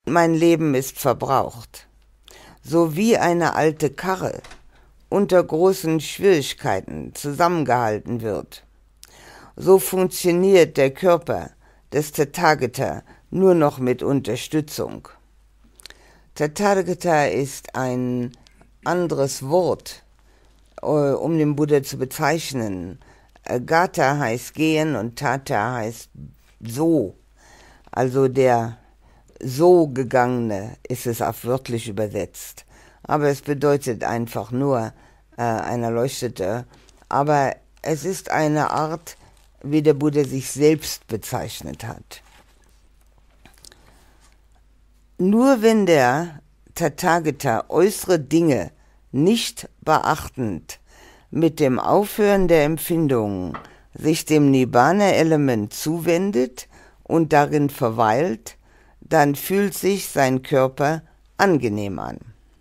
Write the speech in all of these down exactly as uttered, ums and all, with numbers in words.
mein Leben ist verbraucht. So wie eine alte Karre unter großen Schwierigkeiten zusammengehalten wird, so funktioniert der Körper des Tathagata nur noch mit Unterstützung. Tathagata ist ein anderes Wort, um den Buddha zu bezeichnen. Gata heißt gehen und Tata heißt so. Also der so Gegangene ist es auch wörtlich übersetzt. Aber es bedeutet einfach nur äh, ein Erleuchteter. Aber es ist eine Art, wie der Buddha sich selbst bezeichnet hat. Nur wenn der Tathagata äußere Dinge nicht beachtend mit dem Aufhören der Empfindungen sich dem Nibbana-Element zuwendet und darin verweilt, dann fühlt sich sein Körper angenehm an.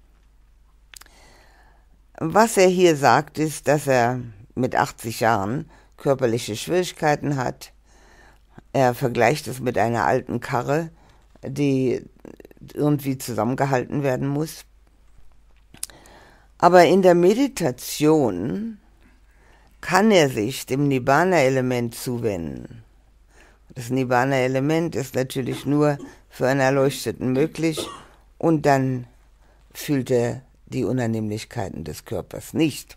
Was er hier sagt, ist, dass er mit achtzig Jahren körperliche Schwierigkeiten hat. Er vergleicht es mit einer alten Karre, die irgendwie zusammengehalten werden muss. Aber in der Meditation kann er sich dem Nibbana-Element zuwenden. Das Nibbana-Element ist natürlich nur für einen Erleuchteten möglich und dann fühlt er die Unannehmlichkeiten des Körpers nicht.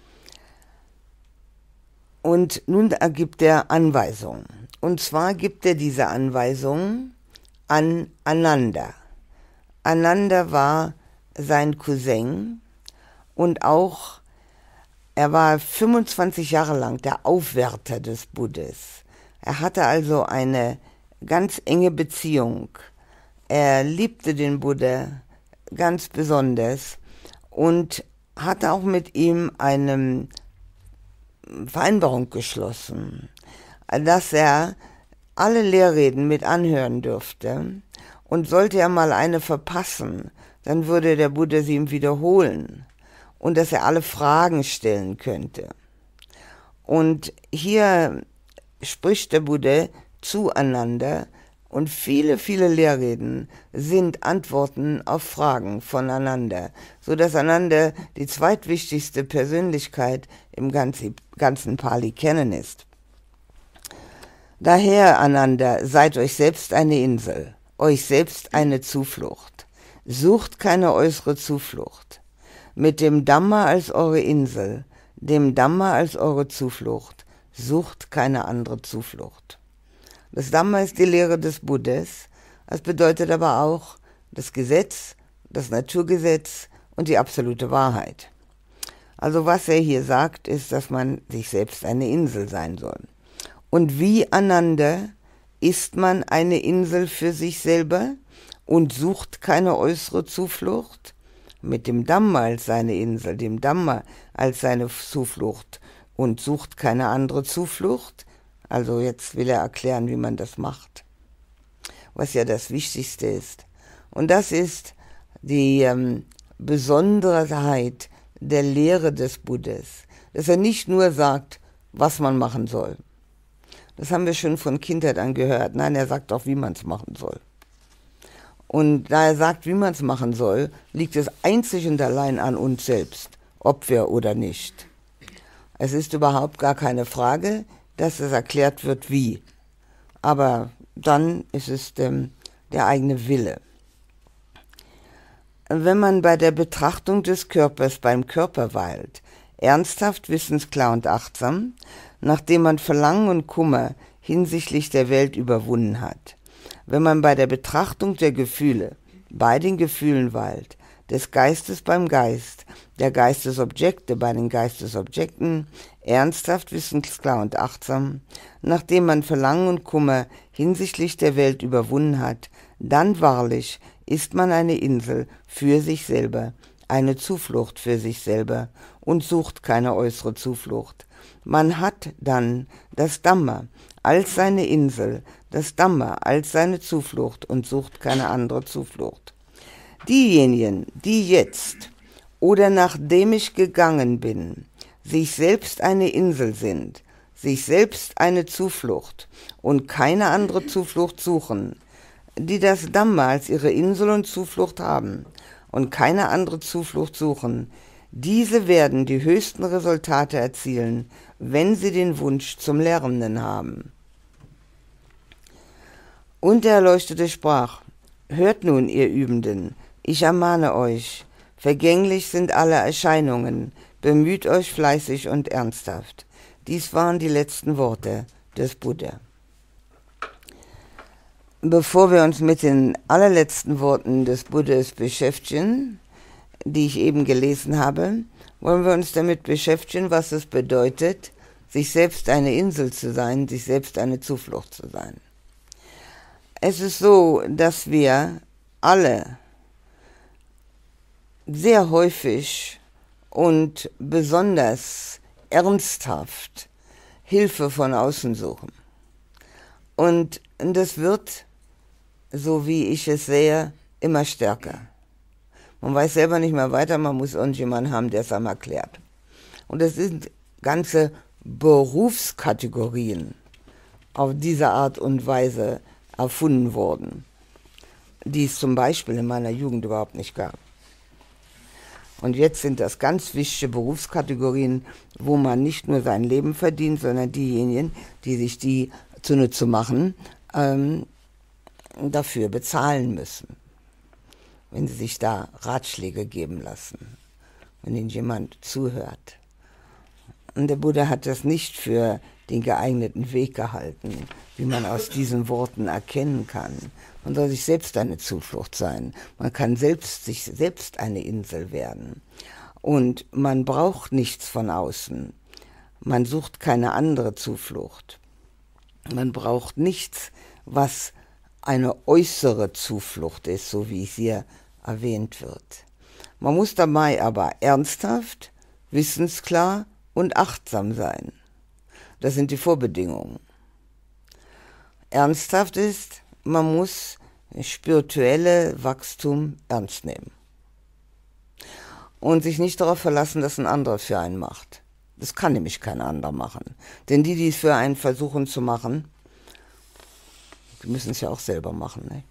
Und nun ergibt er Anweisungen. Und zwar gibt er diese Anweisungen an Ananda. Ananda war sein Cousin und auch, er war fünfundzwanzig Jahre lang der Aufwärter des Buddhas. Er hatte also eine ganz enge Beziehung. Er liebte den Buddha ganz besonders und hatte auch mit ihm eine Vereinbarung geschlossen, dass er alle Lehrreden mit anhören dürfte und sollte er mal eine verpassen, dann würde der Buddha sie ihm wiederholen und dass er alle Fragen stellen könnte. Und hier spricht der Buddha zueinander und viele, viele Lehrreden sind Antworten auf Fragen voneinander, so dass Ananda die zweitwichtigste Persönlichkeit im ganzen Pali kennen ist. Daher, Ananda, seid euch selbst eine Insel, euch selbst eine Zuflucht. Sucht keine äußere Zuflucht. Mit dem Dhamma als eure Insel, dem Dhamma als eure Zuflucht, sucht keine andere Zuflucht. Das Dhamma ist die Lehre des Buddhas, das bedeutet aber auch das Gesetz, das Naturgesetz und die absolute Wahrheit. Also was er hier sagt, ist, dass man sich selbst eine Insel sein soll. Und wie Ananda ist man eine Insel für sich selber und sucht keine äußere Zuflucht? Mit dem Dhamma als seine Insel, dem Dhamma als seine Zuflucht und sucht keine andere Zuflucht? Also jetzt will er erklären, wie man das macht, was ja das Wichtigste ist. Und das ist die ähm, Besonderheit der Lehre des Buddhas, dass er nicht nur sagt, was man machen soll. Das haben wir schon von Kindheit an gehört. Nein, er sagt auch, wie man es machen soll. Und da er sagt, wie man es machen soll, liegt es einzig und allein an uns selbst, ob wir oder nicht. Es ist überhaupt gar keine Frage, dass es erklärt wird, wie. Aber dann ist es ähm, der eigene Wille. Wenn man bei der Betrachtung des Körpers beim Körper weilt, ernsthaft, wissensklar und achtsam, nachdem man Verlangen und Kummer hinsichtlich der Welt überwunden hat, wenn man bei der Betrachtung der Gefühle bei den Gefühlen weilt, des Geistes beim Geist, der Geistesobjekte bei den Geistesobjekten, ernsthaft, wissensklar und achtsam, nachdem man Verlangen und Kummer hinsichtlich der Welt überwunden hat, dann wahrlich ist man eine Insel für sich selber, eine Zuflucht für sich selber und sucht keine äußere Zuflucht. Man hat dann das Dhamma als seine Insel, das Dhamma als seine Zuflucht und sucht keine andere Zuflucht. Diejenigen, die jetzt oder nachdem ich gegangen bin, sich selbst eine Insel sind, sich selbst eine Zuflucht und keine andere Zuflucht suchen, die das Dhamma als ihre Insel und Zuflucht haben und keine andere Zuflucht suchen, diese werden die höchsten Resultate erzielen, wenn sie den Wunsch zum Lernenden haben. Und der Erleuchtete sprach: Hört nun, ihr Übenden, ich ermahne euch, vergänglich sind alle Erscheinungen, bemüht euch fleißig und ernsthaft. Dies waren die letzten Worte des Buddha. Bevor wir uns mit den allerletzten Worten des Buddhas beschäftigen, die ich eben gelesen habe, wollen wir uns damit beschäftigen, was es bedeutet, sich selbst eine Insel zu sein, sich selbst eine Zuflucht zu sein. Es ist so, dass wir alle sehr häufig und besonders ernsthaft Hilfe von außen suchen. Und das wird, so wie ich es sehe, immer stärker. Man weiß selber nicht mehr weiter, man muss irgendjemanden haben, der es einem erklärt. Und es sind ganze Berufskategorien auf diese Art und Weise erfunden worden, die es zum Beispiel in meiner Jugend überhaupt nicht gab. Und jetzt sind das ganz wichtige Berufskategorien, wo man nicht nur sein Leben verdient, sondern diejenigen, die sich die zunutze machen, ähm, dafür bezahlen müssen, wenn sie sich da Ratschläge geben lassen, wenn ihnen jemand zuhört. Und der Buddha hat das nicht für den geeigneten Weg gehalten, wie man aus diesen Worten erkennen kann. Man soll sich selbst eine Zuflucht sein. Man kann selbst sich selbst eine Insel werden. Und man braucht nichts von außen. Man sucht keine andere Zuflucht. Man braucht nichts, was eine äußere Zuflucht ist, so wie es hier erwähnt wird. Man muss dabei aber ernsthaft, wissensklar und achtsam sein. Das sind die Vorbedingungen. Ernsthaft ist, man muss spirituelle Wachstum ernst nehmen und sich nicht darauf verlassen, dass ein anderer für einen macht. Das kann nämlich kein anderer machen. Denn die, die es für einen versuchen zu machen, die müssen es ja auch selber machen. Ne?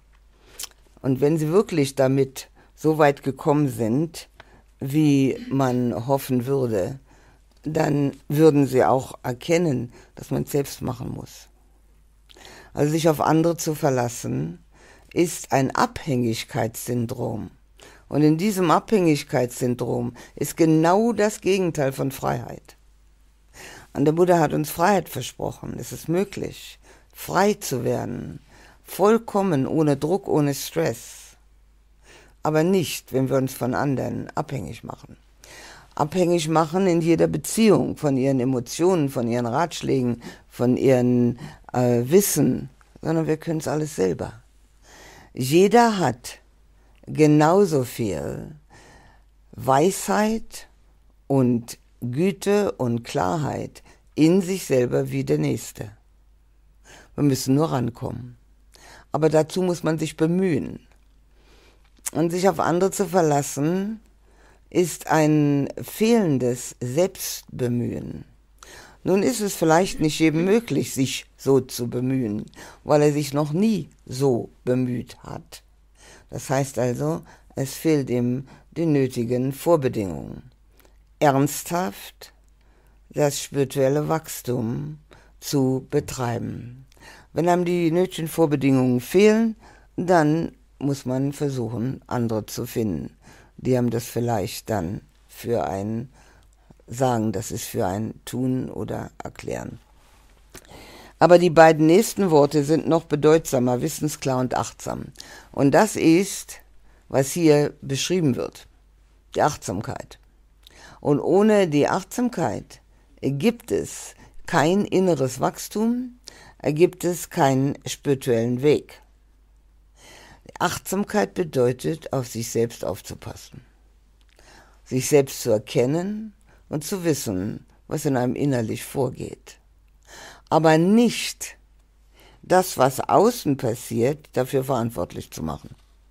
Und wenn sie wirklich damit so weit gekommen sind, wie man hoffen würde, dann würden sie auch erkennen, dass man es selbst machen muss. Also sich auf andere zu verlassen, ist ein Abhängigkeitssyndrom. Und in diesem Abhängigkeitssyndrom ist genau das Gegenteil von Freiheit. Und der Buddha hat uns Freiheit versprochen. Es ist möglich, frei zu werden, vollkommen ohne Druck, ohne Stress. Aber nicht, wenn wir uns von anderen abhängig machen. Abhängig machen in jeder Beziehung, von ihren Emotionen, von ihren Ratschlägen, von ihren äh, Wissen, sondern wir können es alles selber. Jeder hat genauso viel Weisheit und Güte und Klarheit in sich selber wie der Nächste. Wir müssen nur rankommen. Aber dazu muss man sich bemühen. Und sich auf andere zu verlassen, ist ein fehlendes Selbstbemühen. Nun ist es vielleicht nicht jedem möglich, sich so zu bemühen, weil er sich noch nie so bemüht hat. Das heißt also, es fehlt ihm die nötigen Vorbedingungen. Ernsthaft das spirituelle Wachstum zu betreiben. Wenn einem die nötigen Vorbedingungen fehlen, dann muss man versuchen, andere zu finden, die einem das vielleicht dann für ein sagen, das ist für ein tun oder erklären. Aber die beiden nächsten Worte sind noch bedeutsamer, wissensklar und achtsam. Und das ist, was hier beschrieben wird, die Achtsamkeit. Und ohne die Achtsamkeit gibt es kein inneres Wachstum, gibt es keinen spirituellen Weg. Achtsamkeit bedeutet, auf sich selbst aufzupassen, sich selbst zu erkennen und zu wissen, was in einem innerlich vorgeht. Aber nicht das, was außen passiert, dafür verantwortlich zu machen.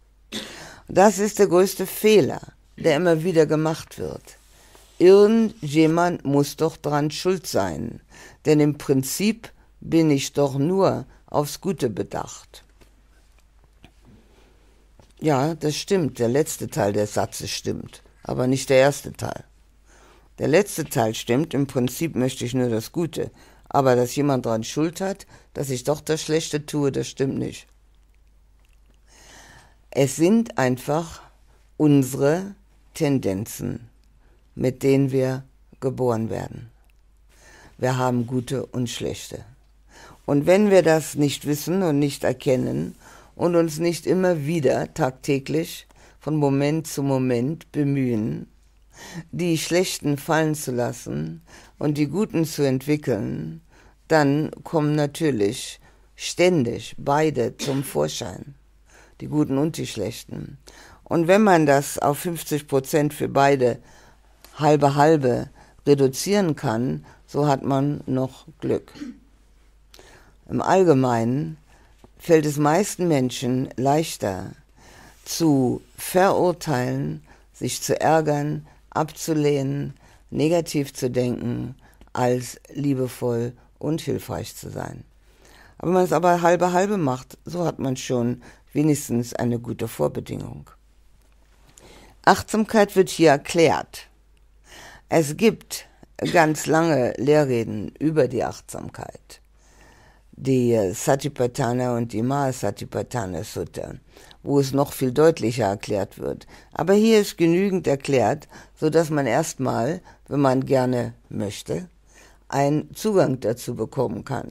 Das ist der größte Fehler, der immer wieder gemacht wird. Irgendjemand muss doch dran schuld sein, denn im Prinzip bin ich doch nur aufs Gute bedacht. Ja, das stimmt. Der letzte Teil des Satzes stimmt, aber nicht der erste Teil. Der letzte Teil stimmt, im Prinzip möchte ich nur das Gute. Aber dass jemand daran Schuld hat, dass ich doch das Schlechte tue, das stimmt nicht. Es sind einfach unsere Tendenzen, mit denen wir geboren werden. Wir haben gute und schlechte. Und wenn wir das nicht wissen und nicht erkennen und uns nicht immer wieder tagtäglich von Moment zu Moment bemühen, die Schlechten fallen zu lassen und die Guten zu entwickeln, dann kommen natürlich ständig beide zum Vorschein, die Guten und die Schlechten. Und wenn man das auf fünfzig Prozent für beide halbe halbe reduzieren kann, so hat man noch Glück. Im Allgemeinen fällt es meisten Menschen leichter, zu verurteilen, sich zu ärgern, abzulehnen, negativ zu denken, als liebevoll und hilfreich zu sein. Aber wenn man es aber halbe halbe macht, so hat man schon wenigstens eine gute Vorbedingung. Achtsamkeit wird hier erklärt. Es gibt ganz lange Lehrreden über die Achtsamkeit. Die Satipatthana und die Mahasatipatthana Sutta, wo es noch viel deutlicher erklärt wird. Aber hier ist genügend erklärt, sodass man erstmal, wenn man gerne möchte, einen Zugang dazu bekommen kann.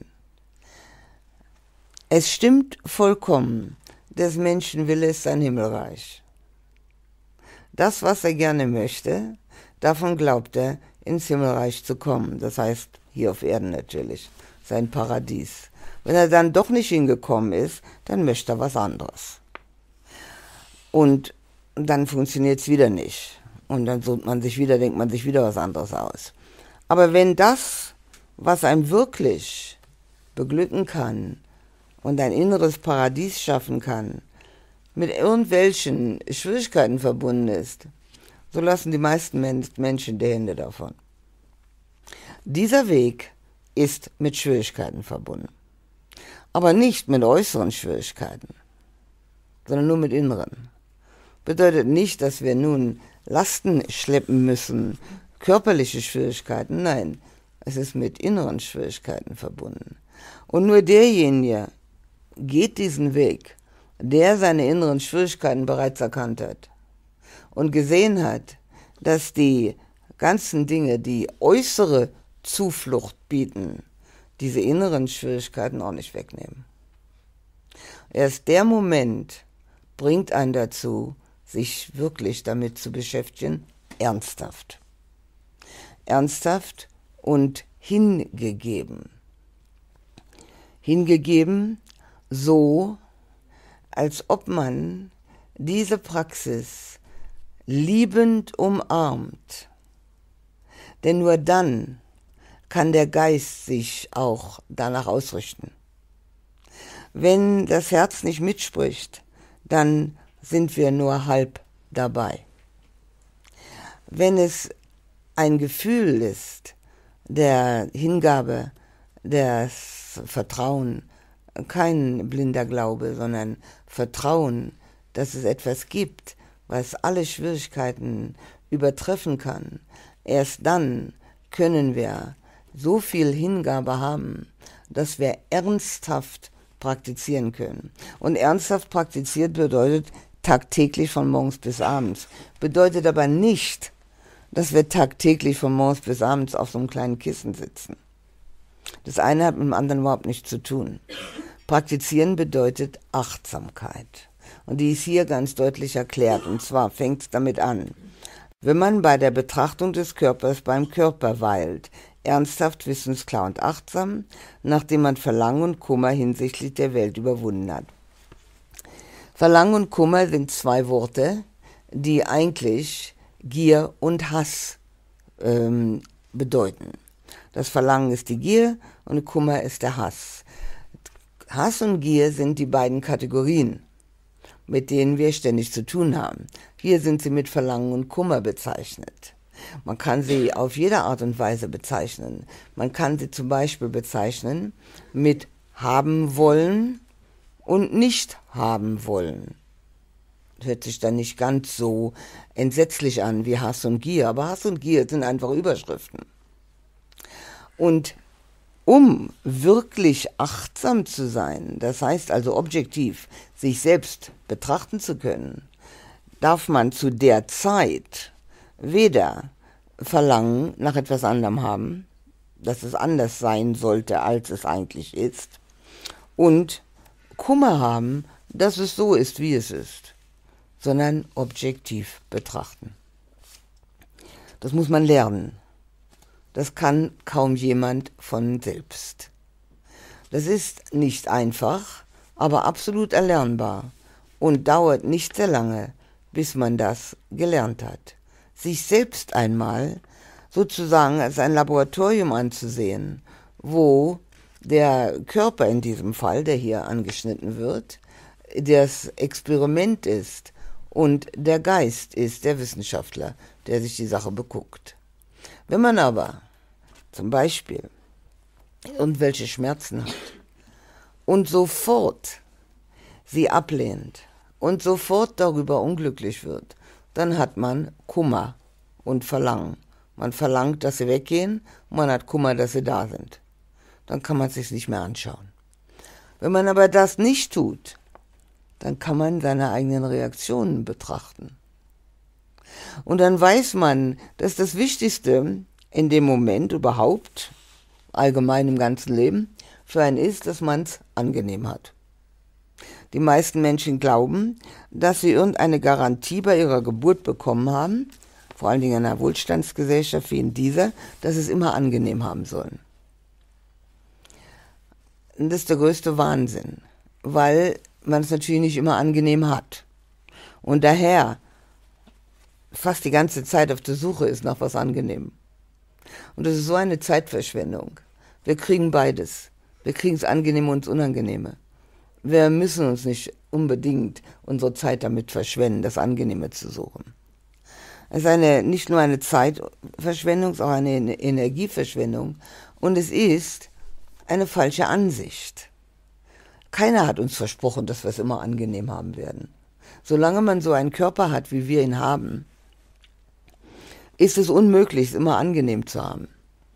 Es stimmt vollkommen, des Menschen Wille ist sein Himmelreich. Das, was er gerne möchte, davon glaubt er, ins Himmelreich zu kommen. Das heißt, hier auf Erden natürlich, sein Paradies. Wenn er dann doch nicht hingekommen ist, dann möchte er was anderes. Und dann funktioniert es wieder nicht. Und dann sucht man sich wieder, denkt man sich wieder was anderes aus. Aber wenn das, was einem wirklich beglücken kann und ein inneres Paradies schaffen kann, mit irgendwelchen Schwierigkeiten verbunden ist, so lassen die meisten Menschen die Hände davon. Dieser Weg ist mit Schwierigkeiten verbunden. Aber nicht mit äußeren Schwierigkeiten, sondern nur mit inneren. Bedeutet nicht, dass wir nun Lasten schleppen müssen, körperliche Schwierigkeiten, nein, es ist mit inneren Schwierigkeiten verbunden. Und nur derjenige geht diesen Weg, der seine inneren Schwierigkeiten bereits erkannt hat und gesehen hat, dass die ganzen Dinge, die äußere Zuflucht bieten, diese inneren Schwierigkeiten auch nicht wegnehmen. Erst der Moment bringt einen dazu, sich wirklich damit zu beschäftigen, ernsthaft. Ernsthaft und hingegeben. Hingegeben so, als ob man diese Praxis liebend umarmt. Denn nur dann kann der Geist sich auch danach ausrichten. Wenn das Herz nicht mitspricht, dann sind wir nur halb dabei. Wenn es ein Gefühl ist, der Hingabe, des Vertrauen, kein blinder Glaube, sondern Vertrauen, dass es etwas gibt, was alle Schwierigkeiten übertreffen kann, erst dann können wir so viel Hingabe haben, dass wir ernsthaft praktizieren können. Und ernsthaft praktiziert bedeutet tagtäglich von morgens bis abends. Bedeutet aber nicht, dass wir tagtäglich von morgens bis abends auf so einem kleinen Kissen sitzen. Das eine hat mit dem anderen überhaupt nichts zu tun. Praktizieren bedeutet Achtsamkeit. Und die ist hier ganz deutlich erklärt. Und zwar fängt es damit an. Wenn man bei der Betrachtung des Körpers beim Körper weilt, ernsthaft, wissensklar und achtsam, nachdem man Verlangen und Kummer hinsichtlich der Welt überwunden hat. Verlangen und Kummer sind zwei Worte, die eigentlich Gier und Hass ähm, bedeuten. Das Verlangen ist die Gier und Kummer ist der Hass. Hass und Gier sind die beiden Kategorien, mit denen wir ständig zu tun haben. Hier sind sie mit Verlangen und Kummer bezeichnet. Man kann sie auf jede Art und Weise bezeichnen. Man kann sie zum Beispiel bezeichnen mit haben wollen und nicht haben wollen. hört sich dann nicht ganz so entsetzlich an wie Hass und Gier, aber Hass und Gier sind einfach Überschriften. Und um wirklich achtsam zu sein, das heißt also objektiv sich selbst betrachten zu können, darf man zu der Zeit weder Verlangen nach etwas anderem haben, dass es anders sein sollte, als es eigentlich ist, und Kummer haben, dass es so ist, wie es ist, sondern objektiv betrachten. Das muss man lernen. Das kann kaum jemand von selbst. Das ist nicht einfach, aber absolut erlernbar und dauert nicht sehr lange, bis man das gelernt hat. Sich selbst einmal sozusagen als ein Laboratorium anzusehen, wo der Körper in diesem Fall, der hier angeschnitten wird, das Experiment ist und der Geist ist der Wissenschaftler, der sich die Sache beguckt. Wenn man aber zum Beispiel irgendwelche Schmerzen hat und sofort sie ablehnt und sofort darüber unglücklich wird, dann hat man Kummer und Verlangen. Man verlangt, dass sie weggehen, und man hat Kummer, dass sie da sind. Dann kann man es sich nicht mehr anschauen. Wenn man aber das nicht tut, dann kann man seine eigenen Reaktionen betrachten. Und dann weiß man, dass das Wichtigste in dem Moment überhaupt, allgemein im ganzen Leben, für einen ist, dass man es angenehm hat. Die meisten Menschen glauben, dass sie irgendeine Garantie bei ihrer Geburt bekommen haben, vor allen Dingen in einer Wohlstandsgesellschaft wie in dieser, dass sie es immer angenehm haben sollen. Und das ist der größte Wahnsinn, weil man es natürlich nicht immer angenehm hat. Und daher fast die ganze Zeit auf der Suche ist nach was Angenehmem. Und das ist so eine Zeitverschwendung. Wir kriegen beides. Wir kriegen das Angenehme und das Unangenehme. Wir müssen uns nicht unbedingt unsere Zeit damit verschwenden, das Angenehme zu suchen. Es ist eine, nicht nur eine Zeitverschwendung, es ist auch eine Energieverschwendung. Und es ist eine falsche Ansicht. Keiner hat uns versprochen, dass wir es immer angenehm haben werden. Solange man so einen Körper hat, wie wir ihn haben, ist es unmöglich, es immer angenehm zu haben.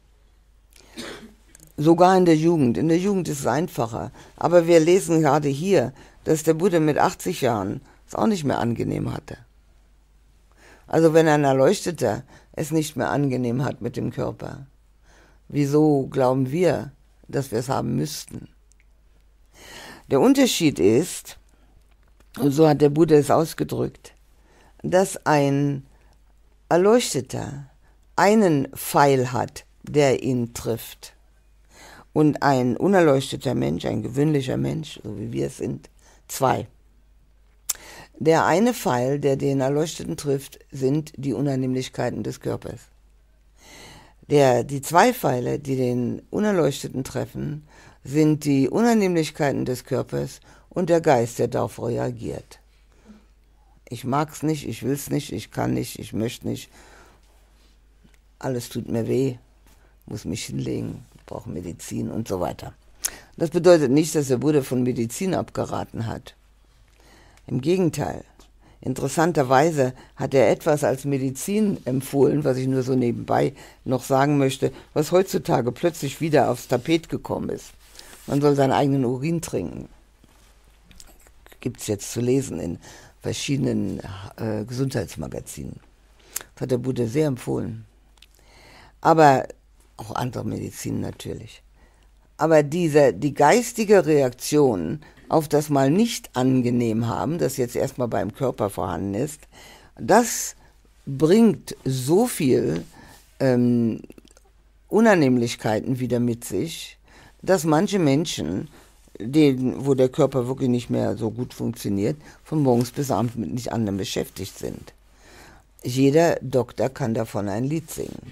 Sogar in der Jugend. In der Jugend ist es einfacher. Aber wir lesen gerade hier, dass der Buddha mit achtzig Jahren es auch nicht mehr angenehm hatte. Also wenn ein Erleuchteter es nicht mehr angenehm hat mit dem Körper, wieso glauben wir, dass wir es haben müssten? Der Unterschied ist, und so hat der Buddha es ausgedrückt, dass ein Erleuchteter einen Pfeil hat, der ihn trifft. Und ein unerleuchteter Mensch, ein gewöhnlicher Mensch, so wie wir es sind, zwei. Der eine Pfeil, der den Erleuchteten trifft, sind die Unannehmlichkeiten des Körpers. Der, die zwei Pfeile, die den Unerleuchteten treffen, sind die Unannehmlichkeiten des Körpers und der Geist, der darauf reagiert. Ich mag's nicht, ich will's nicht, ich kann nicht, ich möchte nicht. Alles tut mir weh, muss mich hinlegen, brauche Medizin und so weiter. Das bedeutet nicht, dass der Buddha von Medizin abgeraten hat. Im Gegenteil. Interessanterweise hat er etwas als Medizin empfohlen, was ich nur so nebenbei noch sagen möchte, was heutzutage plötzlich wieder aufs Tapet gekommen ist. Man soll seinen eigenen Urin trinken. Gibt es jetzt zu lesen in verschiedenen äh, Gesundheitsmagazinen. Das hat der Buddha sehr empfohlen. Aber auch andere Medizin natürlich. Aber diese, die geistige Reaktion auf das mal nicht angenehm haben, das jetzt erstmal beim Körper vorhanden ist, das bringt so viel ähm, Unannehmlichkeiten wieder mit sich, dass manche Menschen, denen, wo der Körper wirklich nicht mehr so gut funktioniert, von morgens bis abends mit nichts anderem beschäftigt sind. Jeder Doktor kann davon ein Lied singen.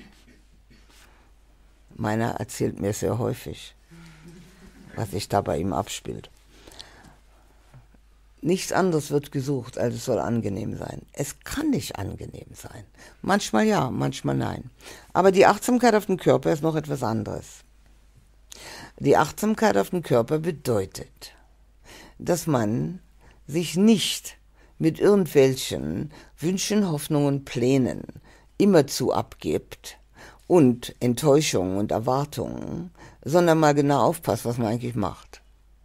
Meiner erzählt mir sehr häufig, was sich da bei ihm abspielt. Nichts anderes wird gesucht, als es soll angenehm sein. Es kann nicht angenehm sein. Manchmal ja, manchmal nein. Aber die Achtsamkeit auf den Körper ist noch etwas anderes. Die Achtsamkeit auf den Körper bedeutet, dass man sich nicht mit irgendwelchen Wünschen, Hoffnungen, Plänen immerzu abgibt und Enttäuschungen und Erwartungen, sondern mal genau aufpasst, was man eigentlich macht.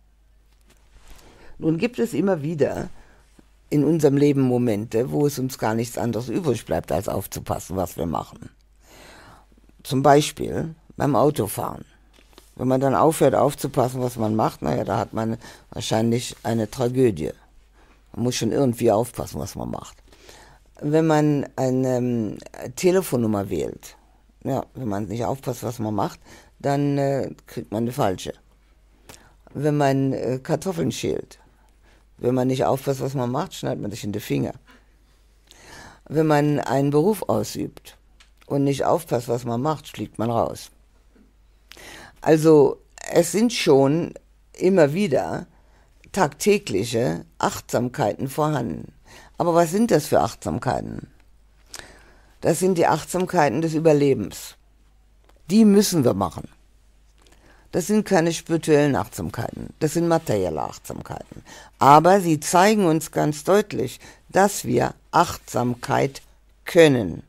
Nun gibt es immer wieder in unserem Leben Momente, wo es uns gar nichts anderes übrig bleibt, als aufzupassen, was wir machen. Zum Beispiel beim Autofahren. Wenn man dann aufhört aufzupassen, was man macht, naja, da hat man wahrscheinlich eine Tragödie. Man muss schon irgendwie aufpassen, was man macht. Wenn man eine ähm, Telefonnummer wählt, ja, wenn man nicht aufpasst, was man macht, dann äh, kriegt man eine falsche. Wenn man äh, Kartoffeln schält, wenn man nicht aufpasst, was man macht, schneidet man sich in die Finger. Wenn man einen Beruf ausübt und nicht aufpasst, was man macht, fliegt man raus. Also es sind schon immer wieder tagtägliche Achtsamkeiten vorhanden. Aber was sind das für Achtsamkeiten? Das sind die Achtsamkeiten des Überlebens. Die müssen wir machen. Das sind keine spirituellen Achtsamkeiten, das sind materielle Achtsamkeiten. Aber sie zeigen uns ganz deutlich, dass wir Achtsamkeit können.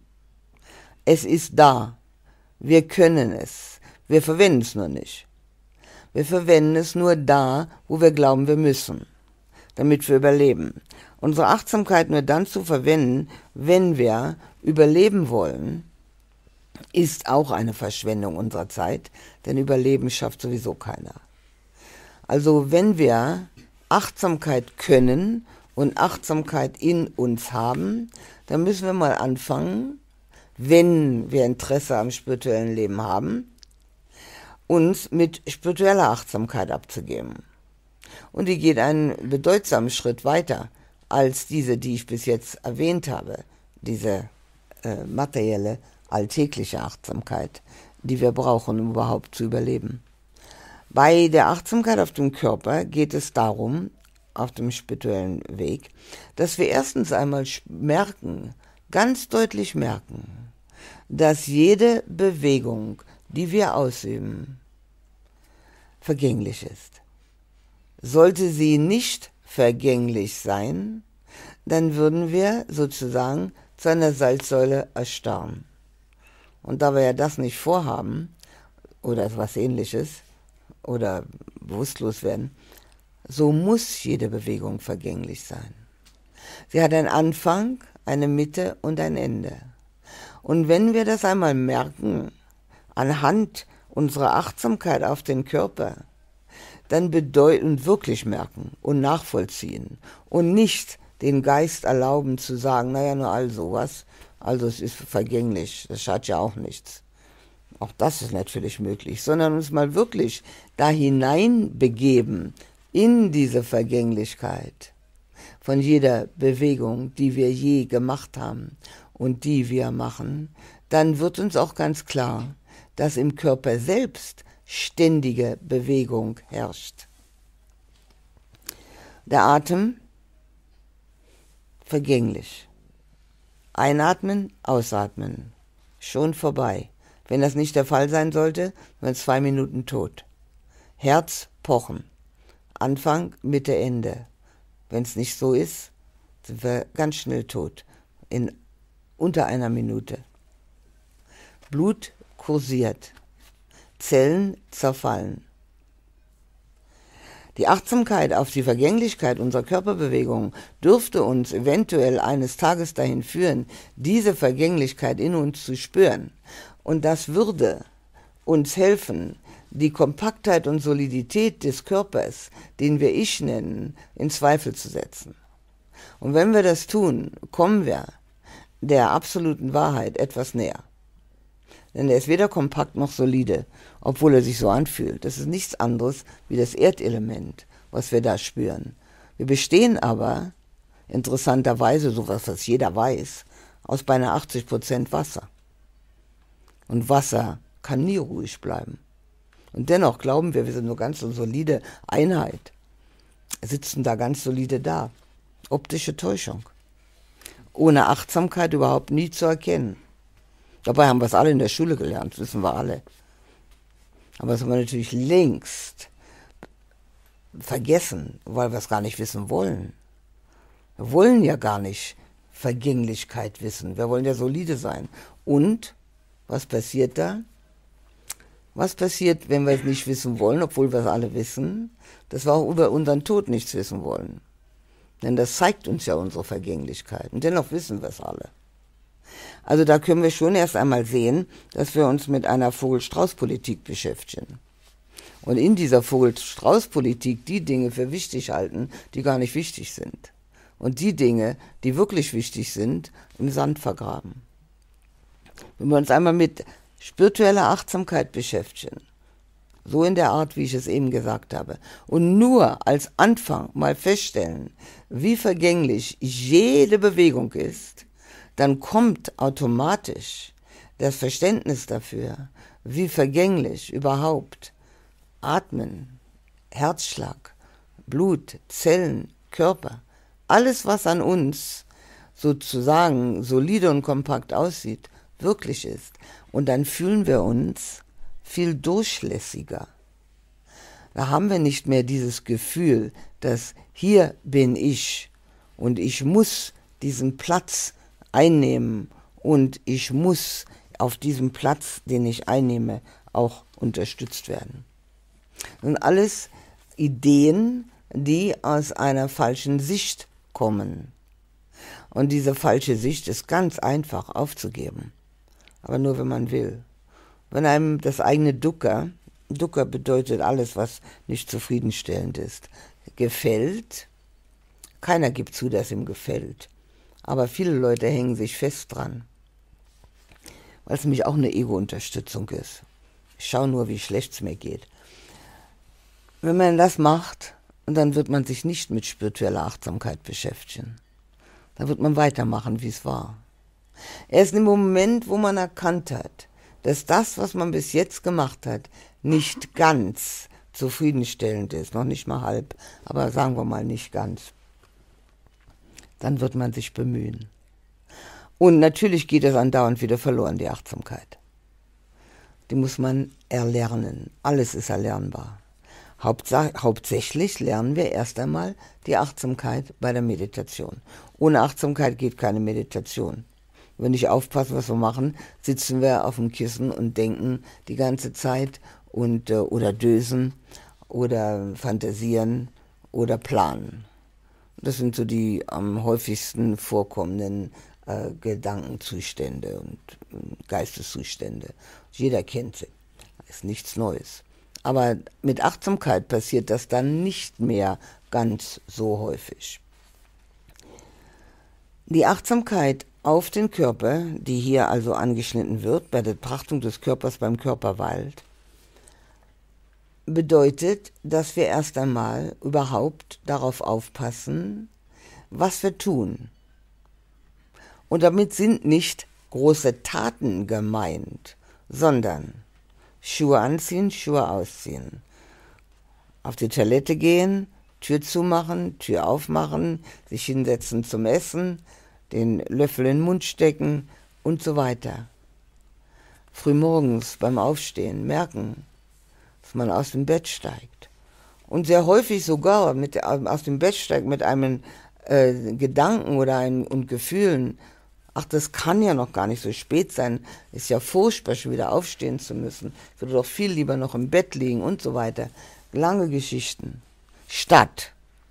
Es ist da. Wir können es. Wir verwenden es nur nicht. Wir verwenden es nur da, wo wir glauben, wir müssen, damit wir überleben. Unsere Achtsamkeit nur dann zu verwenden, wenn wir überleben wollen, ist auch eine Verschwendung unserer Zeit, denn Überleben schafft sowieso keiner. Also wenn wir Achtsamkeit können und Achtsamkeit in uns haben, dann müssen wir mal anfangen, wenn wir Interesse am spirituellen Leben haben, uns mit spiritueller Achtsamkeit abzugeben. Und die geht einen bedeutsamen Schritt weiter als diese, die ich bis jetzt erwähnt habe, diese äh, materielle, alltägliche Achtsamkeit, die wir brauchen, um überhaupt zu überleben. Bei der Achtsamkeit auf dem Körper geht es darum, auf dem spirituellen Weg, dass wir erstens einmal merken, ganz deutlich merken, dass jede Bewegung, die wir ausüben, vergänglich ist. Sollte sie nicht vergänglich sein, dann würden wir sozusagen zu einer Salzsäule erstarren. Und da wir ja das nicht vorhaben, oder etwas Ähnliches, oder bewusstlos werden, so muss jede Bewegung vergänglich sein. Sie hat einen Anfang, eine Mitte und ein Ende. Und wenn wir das einmal merken, anhand unserer Achtsamkeit auf den Körper, dann bedeuten, wirklich merken und nachvollziehen und nicht den Geist erlauben zu sagen, naja, nur all sowas, also es ist vergänglich, das schadet ja auch nichts. Auch das ist natürlich möglich, sondern uns mal wirklich da hinein begeben in diese Vergänglichkeit von jeder Bewegung, die wir je gemacht haben und die wir machen, dann wird uns auch ganz klar, dass im Körper selbst ständige Bewegung herrscht. Der Atem, vergänglich. Einatmen, ausatmen, schon vorbei. Wenn das nicht der Fall sein sollte, dann zwei Minuten tot. Herz pochen, Anfang, Mitte, Ende. Wenn es nicht so ist, sind wir ganz schnell tot, in unter einer Minute. Blut kursiert, Zellen zerfallen. Die Achtsamkeit auf die Vergänglichkeit unserer Körperbewegung dürfte uns eventuell eines Tages dahin führen, diese Vergänglichkeit in uns zu spüren. Und das würde uns helfen, die Kompaktheit und Solidität des Körpers, den wir Ich nennen, in Zweifel zu setzen. Und wenn wir das tun, kommen wir der absoluten Wahrheit etwas näher. Denn er ist weder kompakt noch solide, obwohl er sich so anfühlt. Das ist nichts anderes wie das Erdelement, was wir da spüren. Wir bestehen aber, interessanterweise, sowas, was jeder weiß, aus beinahe achtzig Prozent Wasser. Und Wasser kann nie ruhig bleiben. Und dennoch glauben wir, wir sind eine ganz solide Einheit. Sitzen da ganz solide da. Optische Täuschung. Ohne Achtsamkeit überhaupt nie zu erkennen. Dabei haben wir es alle in der Schule gelernt, wissen wir alle. Aber das haben wir natürlich längst vergessen, weil wir es gar nicht wissen wollen. Wir wollen ja gar nicht Vergänglichkeit wissen. Wir wollen ja solide sein. Und was passiert da? Was passiert, wenn wir es nicht wissen wollen, obwohl wir es alle wissen, dass wir auch über unseren Tod nichts wissen wollen? Denn das zeigt uns ja unsere Vergänglichkeit. Und dennoch wissen wir es alle. Also da können wir schon erst einmal sehen, dass wir uns mit einer Vogel-Strauß-Politik beschäftigen. Und in dieser Vogel-Strauß-Politik die Dinge für wichtig halten, die gar nicht wichtig sind. Und die Dinge, die wirklich wichtig sind, im Sand vergraben. Wenn wir uns einmal mit spiritueller Achtsamkeit beschäftigen, so in der Art, wie ich es eben gesagt habe, und nur als Anfang mal feststellen, wie vergänglich jede Bewegung ist, dann kommt automatisch das Verständnis dafür, wie vergänglich überhaupt Atmen, Herzschlag, Blut, Zellen, Körper, alles, was an uns sozusagen solide und kompakt aussieht, wirklich ist. Und dann fühlen wir uns viel durchlässiger. Da haben wir nicht mehr dieses Gefühl, dass hier bin ich und ich muss diesen Platz einnehmen und ich muss auf diesem Platz, den ich einnehme, auch unterstützt werden. Das sind alles Ideen, die aus einer falschen Sicht kommen. Und diese falsche Sicht ist ganz einfach aufzugeben. Aber nur, wenn man will. Wenn einem das eigene Dukkha, Dukkha bedeutet alles, was nicht zufriedenstellend ist, gefällt, keiner gibt zu, dass ihm gefällt. Aber viele Leute hängen sich fest dran. Weil es nämlich auch eine Ego-Unterstützung ist. Ich schaue nur, wie schlecht es mir geht. Wenn man das macht, dann wird man sich nicht mit spiritueller Achtsamkeit beschäftigen. Dann wird man weitermachen, wie es war. Erst im Moment, wo man erkannt hat, dass das, was man bis jetzt gemacht hat, nicht ganz zufriedenstellend ist, noch nicht mal halb, aber sagen wir mal nicht ganz, dann wird man sich bemühen. Und natürlich geht es andauernd wieder verloren, die Achtsamkeit. Die muss man erlernen. Alles ist erlernbar. Hauptsa- hauptsächlich lernen wir erst einmal die Achtsamkeit bei der Meditation. Ohne Achtsamkeit geht keine Meditation. Wenn wir nicht aufpassen, was wir machen, sitzen wir auf dem Kissen und denken die ganze Zeit und, äh, oder dösen oder fantasieren oder planen. Das sind so die am häufigsten vorkommenden äh, Gedankenzustände und äh, Geisteszustände. Jeder kennt sie. Das ist nichts Neues. Aber mit Achtsamkeit passiert das dann nicht mehr ganz so häufig. Die Achtsamkeit auf den Körper, die hier also angeschnitten wird, bei der Betrachtung des Körpers beim Körperwald, bedeutet, dass wir erst einmal überhaupt darauf aufpassen, was wir tun. Und damit sind nicht große Taten gemeint, sondern Schuhe anziehen, Schuhe ausziehen, auf die Toilette gehen, Tür zumachen, Tür aufmachen, sich hinsetzen zum Essen, den Löffel in den Mund stecken und so weiter. Frühmorgens beim Aufstehen merken, dass man aus dem Bett steigt. Und sehr häufig sogar mit, aus dem Bett steigt mit einem äh, Gedanken oder ein, und Gefühlen, ach, das kann ja noch gar nicht so spät sein, ist ja furchtbar, schon wieder aufstehen zu müssen, ich würde doch viel lieber noch im Bett liegen und so weiter. Lange Geschichten. Statt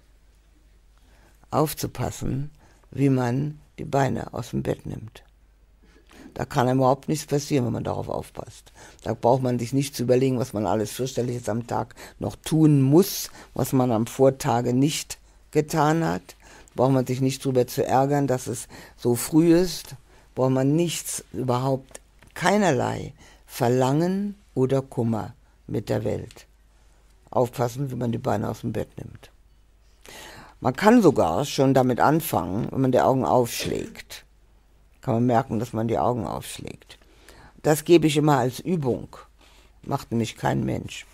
aufzupassen, wie man die Beine aus dem Bett nimmt. Da kann einem überhaupt nichts passieren, wenn man darauf aufpasst. Da braucht man sich nicht zu überlegen, was man alles fürchterliches am Tag noch tun muss, was man am Vortage nicht getan hat. Braucht man sich nicht darüber zu ärgern, dass es so früh ist. Braucht man nichts, überhaupt keinerlei Verlangen oder Kummer mit der Welt. Aufpassen, wie man die Beine aus dem Bett nimmt. Man kann sogar schon damit anfangen, wenn man die Augen aufschlägt. Kann man merken, dass man die Augen aufschlägt. Das gebe ich immer als Übung. Macht nämlich kein Mensch.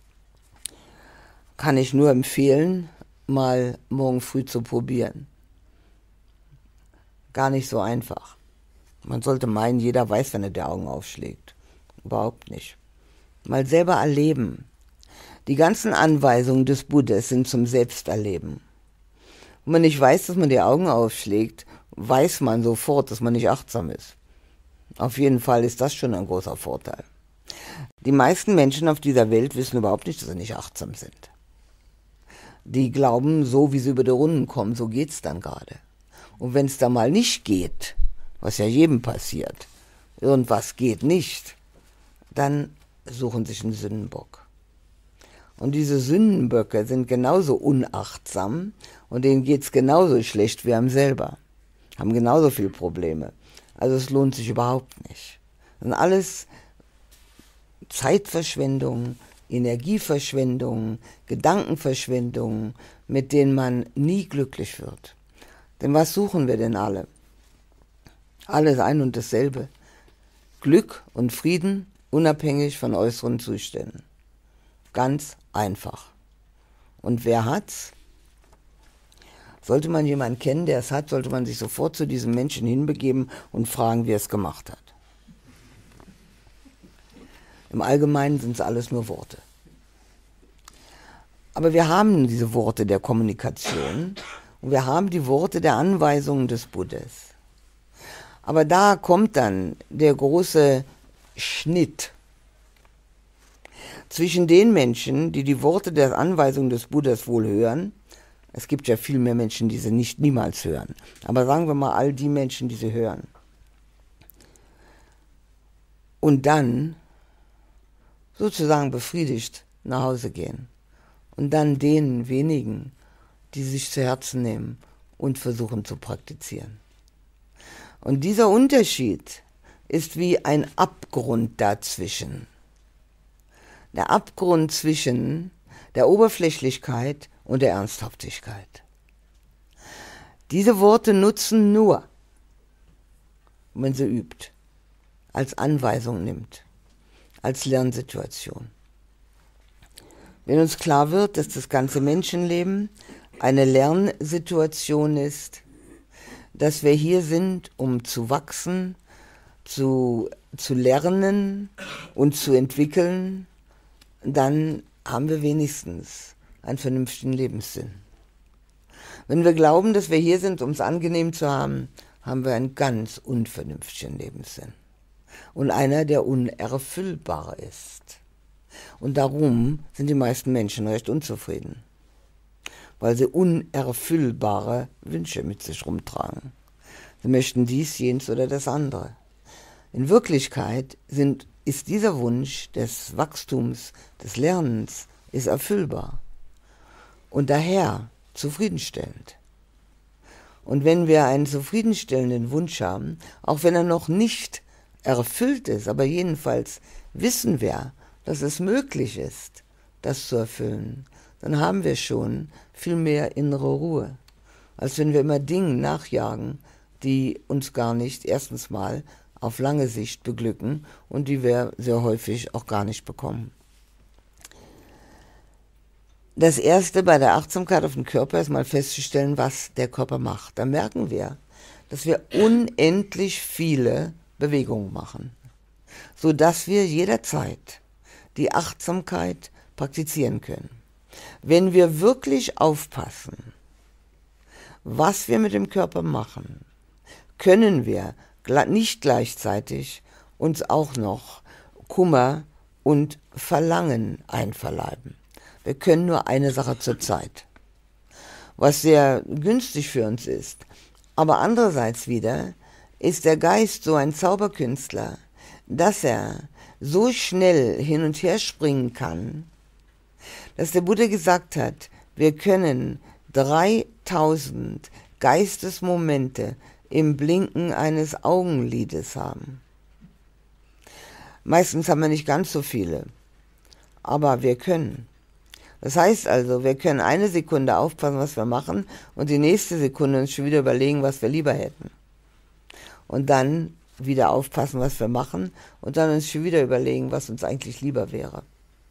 Kann ich nur empfehlen, mal morgen früh zu probieren. Gar nicht so einfach. Man sollte meinen, jeder weiß, wenn er die Augen aufschlägt. Überhaupt nicht. Mal selber erleben. Die ganzen Anweisungen des Buddhas sind zum Selbsterleben. und man nicht weiß, dass man die Augen aufschlägt, weiß man sofort, dass man nicht achtsam ist. Auf jeden Fall ist das schon ein großer Vorteil. Die meisten Menschen auf dieser Welt wissen überhaupt nicht, dass sie nicht achtsam sind. Die glauben, so wie sie über die Runden kommen, so geht's dann gerade. Und wenn es da mal nicht geht, was ja jedem passiert, irgendwas geht nicht, dann suchen sich einen Sündenbock. Und diese Sündenböcke sind genauso unachtsam und denen geht's genauso schlecht wie einem selber. Haben genauso viele Probleme. Also es lohnt sich überhaupt nicht. Das sind alles Zeitverschwendung, Energieverschwendung, Gedankenverschwendung, mit denen man nie glücklich wird. Denn was suchen wir denn alle? Alles ein und dasselbe. Glück und Frieden, unabhängig von äußeren Zuständen. Ganz einfach. Und wer hat's? Sollte man jemanden kennen, der es hat, sollte man sich sofort zu diesem Menschen hinbegeben und fragen, wie er es gemacht hat. Im Allgemeinen sind es alles nur Worte. Aber wir haben diese Worte der Kommunikation und wir haben die Worte der Anweisungen des Buddhas. Aber da kommt dann der große Schnitt zwischen den Menschen, die die Worte der Anweisungen des Buddhas wohl hören. Es gibt ja viel mehr Menschen, die sie nicht niemals hören. Aber sagen wir mal all die Menschen, die sie hören. Und dann sozusagen befriedigt nach Hause gehen. Und dann den wenigen, die sich zu Herzen nehmen und versuchen zu praktizieren. Und dieser Unterschied ist wie ein Abgrund dazwischen. Der Abgrund zwischen der Oberflächlichkeit und der Ernsthaftigkeit. Diese Worte nutzen nur, wenn sie übt, als Anweisung nimmt, als Lernsituation. Wenn uns klar wird, dass das ganze Menschenleben eine Lernsituation ist, dass wir hier sind, um zu wachsen, zu, zu lernen und zu entwickeln, dann haben wir wenigstens einen vernünftigen Lebenssinn. Wenn wir glauben, dass wir hier sind, um es angenehm zu haben, haben wir einen ganz unvernünftigen Lebenssinn. Und einer, der unerfüllbar ist. Und darum sind die meisten Menschen recht unzufrieden. Weil sie unerfüllbare Wünsche mit sich rumtragen. Sie möchten dies, jenes oder das andere. In Wirklichkeit sind, ist dieser Wunsch des Wachstums, des Lernens, ist erfüllbar. Und daher zufriedenstellend. Und wenn wir einen zufriedenstellenden Wunsch haben, auch wenn er noch nicht erfüllt ist, aber jedenfalls wissen wir, dass es möglich ist, das zu erfüllen, dann haben wir schon viel mehr innere Ruhe, als wenn wir immer Dingen nachjagen, die uns gar nicht erstens mal auf lange Sicht beglücken und die wir sehr häufig auch gar nicht bekommen. Das Erste bei der Achtsamkeit auf den Körper ist mal festzustellen, was der Körper macht. Da merken wir, dass wir unendlich viele Bewegungen machen, sodass wir jederzeit die Achtsamkeit praktizieren können. Wenn wir wirklich aufpassen, was wir mit dem Körper machen, können wir nicht gleichzeitig uns auch noch Kummer und Verlangen einverleiben. Wir können nur eine Sache zur Zeit, was sehr günstig für uns ist. Aber andererseits wieder ist der Geist so ein Zauberkünstler, dass er so schnell hin und her springen kann, dass der Buddha gesagt hat, wir können dreitausend Geistesmomente im Blinken eines Augenlides haben. Meistens haben wir nicht ganz so viele, aber wir können. Das heißt also, wir können eine Sekunde aufpassen, was wir machen, und die nächste Sekunde uns schon wieder überlegen, was wir lieber hätten. Und dann wieder aufpassen, was wir machen, und dann uns schon wieder überlegen, was uns eigentlich lieber wäre.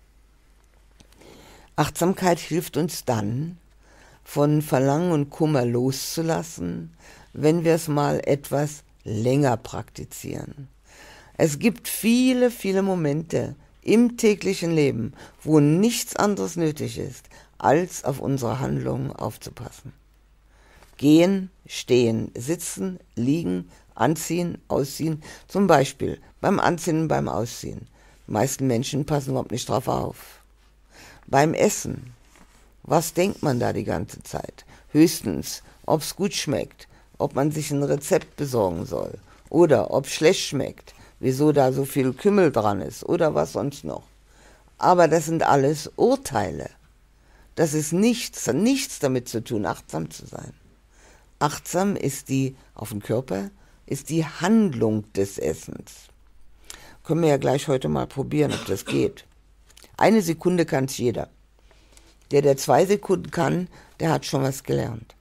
Achtsamkeit hilft uns dann, von Verlangen und Kummer loszulassen, wenn wir es mal etwas länger praktizieren. Es gibt viele, viele Momente im täglichen Leben, wo nichts anderes nötig ist, als auf unsere Handlungen aufzupassen. Gehen, stehen, sitzen, liegen, anziehen, ausziehen. Zum Beispiel beim Anziehen und beim Ausziehen. Die meisten Menschen passen überhaupt nicht drauf auf. Beim Essen. Was denkt man da die ganze Zeit? Höchstens, ob es gut schmeckt, ob man sich ein Rezept besorgen soll oder ob es schlecht schmeckt, wieso da so viel Kümmel dran ist oder was sonst noch. Aber das sind alles Urteile. Das ist nichts, hat nichts damit zu tun, achtsam zu sein. Achtsam ist die, auf den Körper, ist die Handlung des Essens. Können wir ja gleich heute mal probieren, ob das geht. Eine Sekunde kann es jeder. Der, der zwei Sekunden kann, der hat schon was gelernt.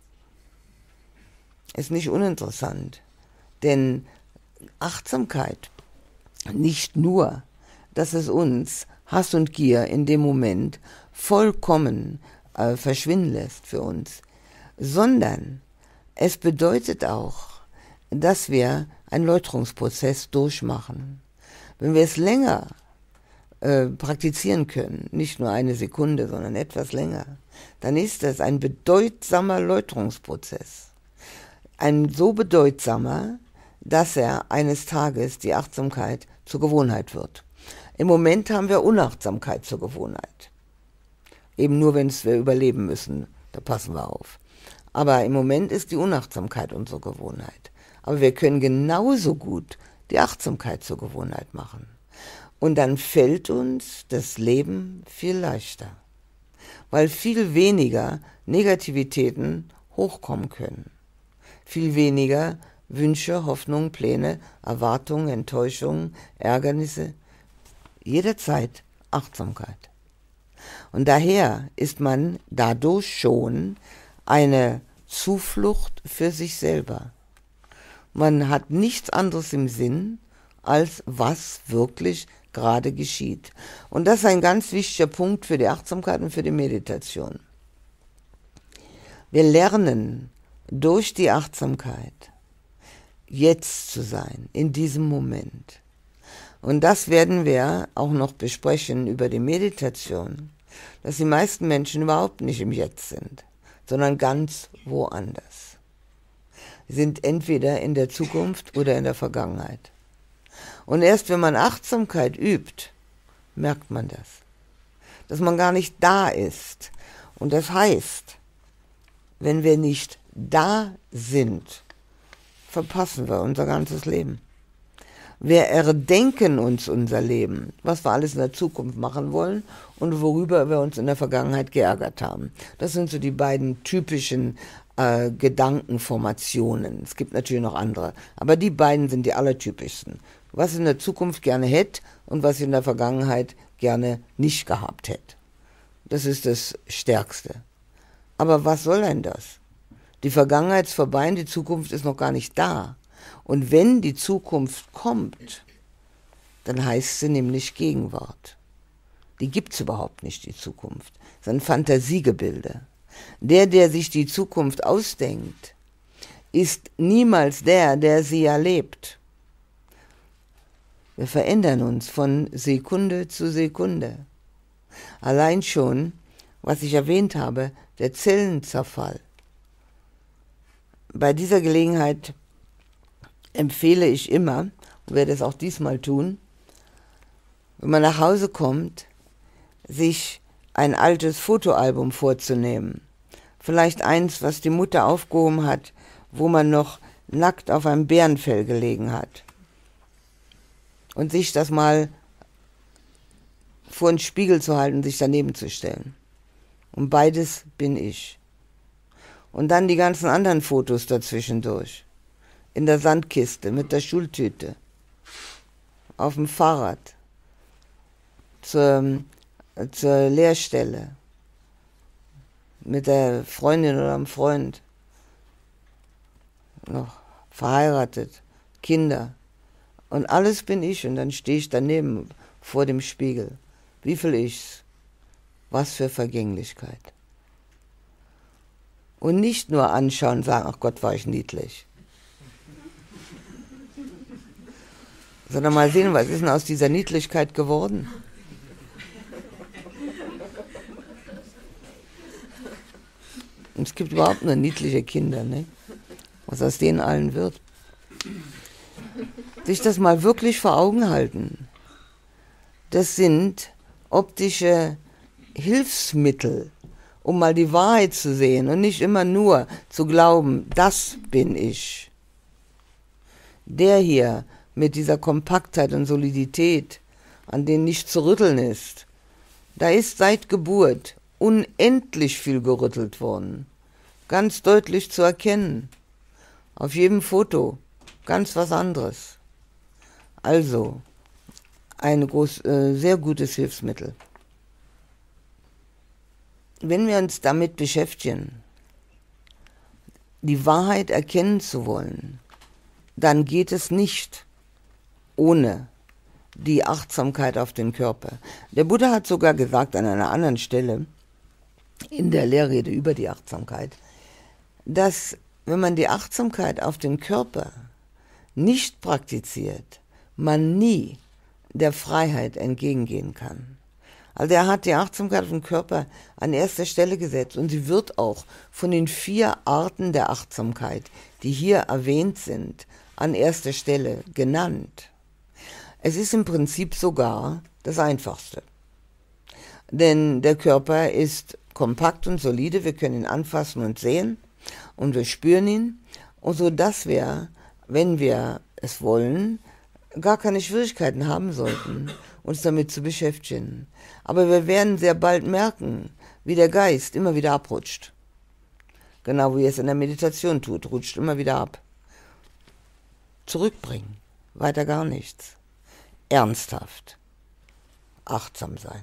Ist nicht uninteressant, denn Achtsamkeit, nicht nur, dass es uns Hass und Gier in dem Moment vollkommen äh, verschwinden lässt für uns, sondern es bedeutet auch, dass wir einen Läuterungsprozess durchmachen. Wenn wir es länger äh, praktizieren können, nicht nur eine Sekunde, sondern etwas länger, dann ist das ein bedeutsamer Läuterungsprozess. Ein so bedeutsamer, dass er eines Tages die Achtsamkeit zur Gewohnheit wird. Im Moment haben wir Unachtsamkeit zur Gewohnheit. Eben nur, wenn wir überleben müssen, da passen wir auf. Aber im Moment ist die Unachtsamkeit unsere Gewohnheit. Aber wir können genauso gut die Achtsamkeit zur Gewohnheit machen. Und dann fällt uns das Leben viel leichter, weil viel weniger Negativitäten hochkommen können. Viel weniger Wünsche, Hoffnungen, Pläne, Erwartungen, Enttäuschungen, Ärgernisse. Jederzeit Achtsamkeit. Und daher ist man dadurch schon eine Zuflucht für sich selber. Man hat nichts anderes im Sinn, als was wirklich gerade geschieht. Und das ist ein ganz wichtiger Punkt für die Achtsamkeit und für die Meditation. Wir lernen durch die Achtsamkeit jetzt zu sein, in diesem Moment. Und das werden wir auch noch besprechen über die Meditation, dass die meisten Menschen überhaupt nicht im Jetzt sind, sondern ganz woanders. Sie sind entweder in der Zukunft oder in der Vergangenheit. Und erst wenn man Achtsamkeit übt, merkt man das, dass man gar nicht da ist. Und das heißt, wenn wir nicht da sind, verpassen wir unser ganzes Leben. Wir erdenken uns unser Leben, was wir alles in der Zukunft machen wollen und worüber wir uns in der Vergangenheit geärgert haben. Das sind so die beiden typischen äh, Gedankenformationen. Es gibt natürlich noch andere, aber die beiden sind die allertypischsten. Was ich in der Zukunft gerne hätte und was ich in der Vergangenheit gerne nicht gehabt hätte. Das ist das Stärkste. Aber was soll denn das? Die Vergangenheit ist vorbei und die Zukunft ist noch gar nicht da. Und wenn die Zukunft kommt, dann heißt sie nämlich Gegenwart. Die gibt es überhaupt nicht, die Zukunft. Das sind Fantasiegebilde. Der, der sich die Zukunft ausdenkt, ist niemals der, der sie erlebt. Wir verändern uns von Sekunde zu Sekunde. Allein schon, was ich erwähnt habe, der Zellenzerfall. Bei dieser Gelegenheit empfehle ich immer, und werde es auch diesmal tun, wenn man nach Hause kommt, sich ein altes Fotoalbum vorzunehmen. Vielleicht eins, was die Mutter aufgehoben hat, wo man noch nackt auf einem Bärenfell gelegen hat. Und sich das mal vor den Spiegel zu halten, sich daneben zu stellen. Und beides bin ich. Und dann die ganzen anderen Fotos dazwischen durch. In der Sandkiste, mit der Schultüte, auf dem Fahrrad, zur, zur Lehrstelle, mit der Freundin oder dem Freund, noch verheiratet, Kinder. Und alles bin ich und dann stehe ich daneben vor dem Spiegel. Wie viel Ichs? Was für Vergänglichkeit. Und nicht nur anschauen und sagen, ach Gott, war ich niedlich. Sondern mal sehen, was ist denn aus dieser Niedlichkeit geworden? Es gibt überhaupt nur niedliche Kinder, ne? Was aus denen allen wird. Sich das mal wirklich vor Augen halten. Das sind optische Hilfsmittel, um mal die Wahrheit zu sehen und nicht immer nur zu glauben, das bin ich. Der hier mit dieser Kompaktheit und Solidität, an denen nicht zu rütteln ist, da ist seit Geburt unendlich viel gerüttelt worden. Ganz deutlich zu erkennen. Auf jedem Foto ganz was anderes. Also, ein groß, äh, sehr gutes Hilfsmittel. Wenn wir uns damit beschäftigen, die Wahrheit erkennen zu wollen, dann geht es nicht ohne die Achtsamkeit auf den Körper. Der Buddha hat sogar gesagt an einer anderen Stelle, in der Lehrrede über die Achtsamkeit, dass wenn man die Achtsamkeit auf den Körper nicht praktiziert, man nie der Freiheit entgegengehen kann. Also er hat die Achtsamkeit auf den Körper an erster Stelle gesetzt und sie wird auch von den vier Arten der Achtsamkeit, die hier erwähnt sind, an erster Stelle genannt. Es ist im Prinzip sogar das Einfachste. Denn der Körper ist kompakt und solide, wir können ihn anfassen und sehen und wir spüren ihn, und so dass wir, wenn wir es wollen, gar keine Schwierigkeiten haben sollten, uns damit zu beschäftigen. Aber wir werden sehr bald merken, wie der Geist immer wieder abrutscht. Genau wie er es in der Meditation tut, rutscht immer wieder ab. Zurückbringen, weiter gar nichts. Ernsthaft, achtsam sein.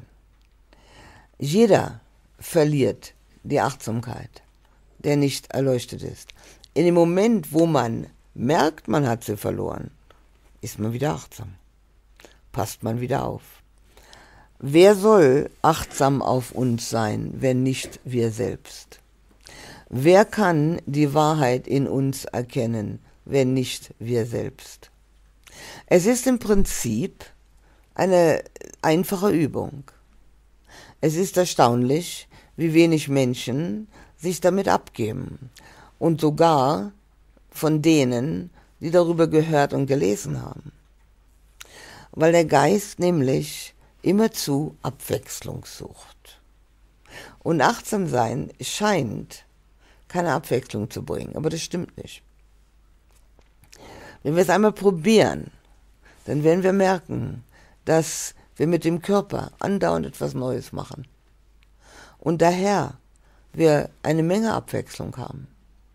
Jeder verliert die Achtsamkeit, der nicht erleuchtet ist. In dem Moment, wo man merkt, man hat sie verloren, ist man wieder achtsam. Passt man wieder auf. Wer soll achtsam auf uns sein, wenn nicht wir selbst? Wer kann die Wahrheit in uns erkennen, wenn nicht wir selbst? Es ist im Prinzip eine einfache Übung. Es ist erstaunlich, wie wenig Menschen sich damit abgeben. Und sogar von denen, die darüber gehört und gelesen haben. Weil der Geist nämlich immerzu Abwechslung sucht. Und achtsam sein scheint keine Abwechslung zu bringen, aber das stimmt nicht. Wenn wir es einmal probieren, dann werden wir merken, dass wir mit dem Körper andauernd etwas Neues machen. Und daher wir eine Menge Abwechslung haben.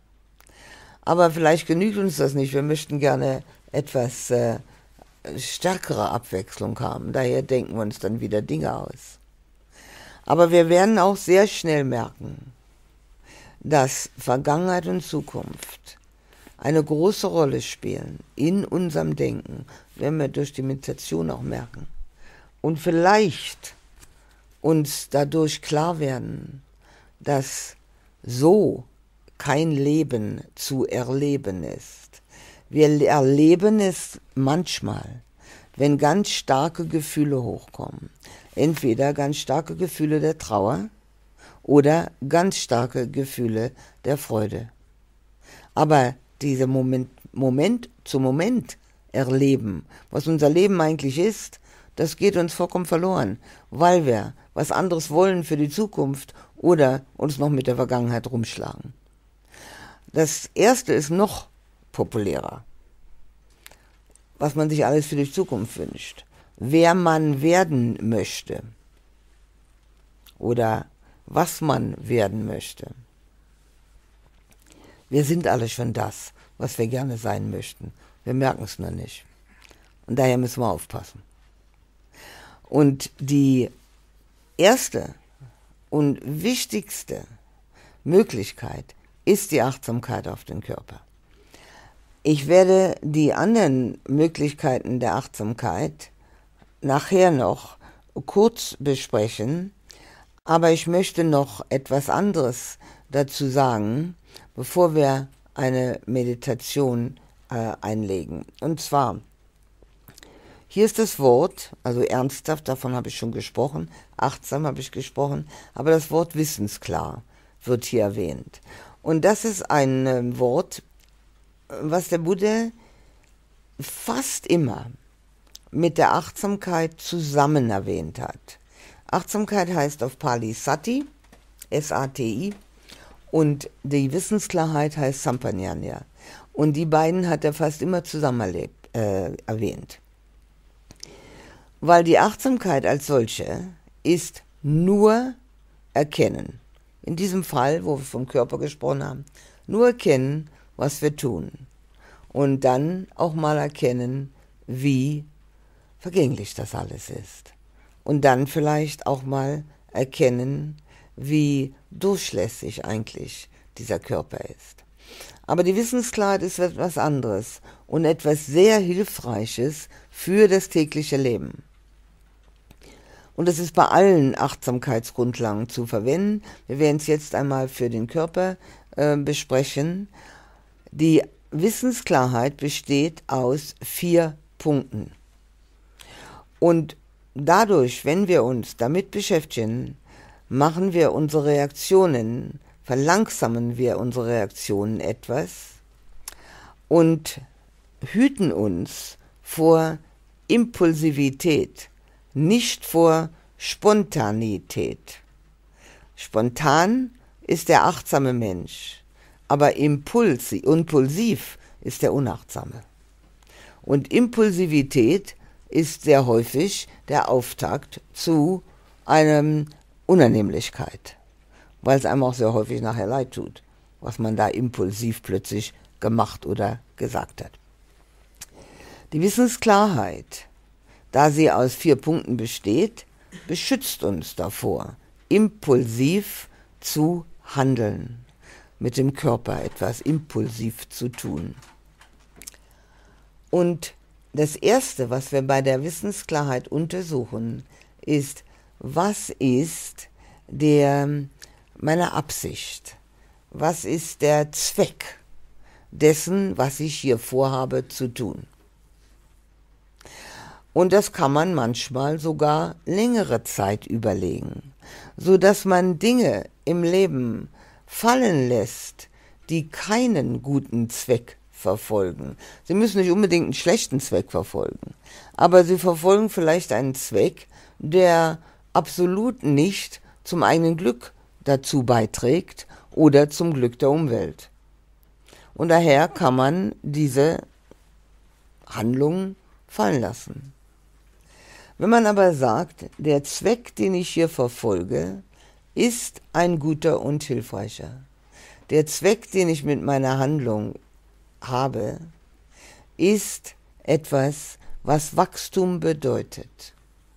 Aber vielleicht genügt uns das nicht, wir möchten gerne etwas äh, stärkere Abwechslung haben. Daher denken wir uns dann wieder Dinge aus. Aber wir werden auch sehr schnell merken, dass Vergangenheit und Zukunft eine große Rolle spielen in unserem Denken, werden wir durch die Meditation auch merken. Und vielleicht uns dadurch klar werden, dass so kein Leben zu erleben ist. Wir erleben es manchmal, wenn ganz starke Gefühle hochkommen. Entweder ganz starke Gefühle der Trauer oder ganz starke Gefühle der Freude. Aber diese Moment, Moment zu Moment erleben, was unser Leben eigentlich ist, das geht uns vollkommen verloren, weil wir was anderes wollen für die Zukunft oder uns noch mit der Vergangenheit rumschlagen. Das erste ist noch populärer, was man sich alles für die Zukunft wünscht. Wer man werden möchte oder was man werden möchte. Wir sind alle schon das, was wir gerne sein möchten. Wir merken es nur nicht. Und daher müssen wir aufpassen. Und die erste und wichtigste Möglichkeit ist die Achtsamkeit auf den Körper. Ich werde die anderen Möglichkeiten der Achtsamkeit nachher noch kurz besprechen, aber ich möchte noch etwas anderes dazu sagen, bevor wir eine Meditation äh, einlegen. Und zwar, hier ist das Wort, also ernsthaft, davon habe ich schon gesprochen, achtsam habe ich gesprochen, aber das Wort wissensklar, wird hier erwähnt. Und das ist ein äh, Wort, was der Buddha fast immer mit der Achtsamkeit zusammen erwähnt hat. Achtsamkeit heißt auf Pali Sati, S A T I, und die Wissensklarheit heißt Sampajanya. Und die beiden hat er fast immer zusammen erlebt, äh, erwähnt. Weil die Achtsamkeit als solche ist nur erkennen. In diesem Fall, wo wir vom Körper gesprochen haben, nur erkennen, was wir tun. Und dann auch mal erkennen, wie vergänglich das alles ist. Und dann vielleicht auch mal erkennen, wie durchlässig eigentlich dieser Körper ist. Aber die Wissensklarheit ist etwas anderes und etwas sehr Hilfreiches für das tägliche Leben. Und es ist bei allen Achtsamkeitsgrundlagen zu verwenden. Wir werden es jetzt einmal für den Körper äh, besprechen. Die Wissensklarheit besteht aus vier Punkten. Und dadurch, wenn wir uns damit beschäftigen, machen wir unsere Reaktionen, verlangsamen wir unsere Reaktionen etwas und hüten uns vor Impulsivität, nicht vor Spontanität. Spontan ist der achtsame Mensch, aber impuls, impulsiv ist der Unachtsame. Und Impulsivität ist sehr häufig der Auftakt zu einer Unannehmlichkeit, weil es einem auch sehr häufig nachher leid tut, was man da impulsiv plötzlich gemacht oder gesagt hat. Die Wissensklarheit, da sie aus vier Punkten besteht, beschützt uns davor, impulsiv zu handeln, mit dem Körper etwas impulsiv zu tun. Und das Erste, was wir bei der Wissensklarheit untersuchen, ist, was ist der, meine Absicht? Was ist der Zweck dessen, was ich hier vorhabe zu tun? Und das kann man manchmal sogar längere Zeit überlegen, so dass man Dinge im Leben fallen lässt, die keinen guten Zweck verfolgen. Sie müssen nicht unbedingt einen schlechten Zweck verfolgen, aber sie verfolgen vielleicht einen Zweck, der absolut nicht zum eigenen Glück dazu beiträgt oder zum Glück der Umwelt. Und daher kann man diese Handlungen fallen lassen. Wenn man aber sagt, der Zweck, den ich hier verfolge, ist ein guter und hilfreicher. Der Zweck, den ich mit meiner Handlung habe, ist etwas, was Wachstum bedeutet.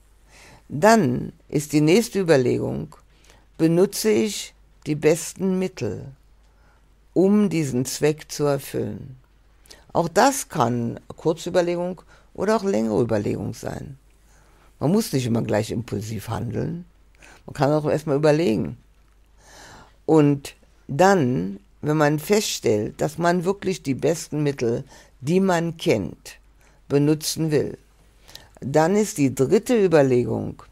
Dann ist die nächste Überlegung, benutze ich die besten Mittel, um diesen Zweck zu erfüllen. Auch das kann Kurzüberlegung oder auch längere Überlegung sein. Man muss nicht immer gleich impulsiv handeln, man kann auch erstmal überlegen. Und dann, wenn man feststellt, dass man wirklich die besten Mittel, die man kennt, benutzen will, dann ist die dritte Überlegung,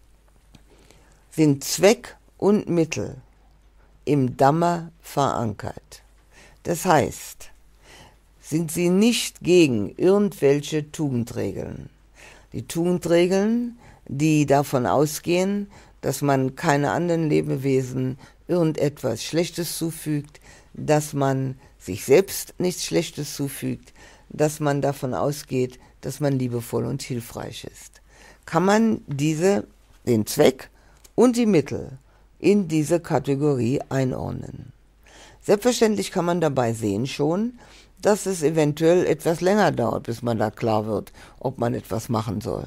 sind Zweck und Mittel im Dhamma verankert. Das heißt, sind sie nicht gegen irgendwelche Tugendregeln. Die Tugendregeln, die davon ausgehen, dass man keine anderen Lebewesen irgendetwas Schlechtes zufügt, dass man sich selbst nichts Schlechtes zufügt, dass man davon ausgeht, dass man liebevoll und hilfreich ist. Kann man diese, den Zweck und die Mittel in diese Kategorie einordnen. Selbstverständlich kann man dabei sehen schon, dass es eventuell etwas länger dauert, bis man da klar wird, ob man etwas machen soll.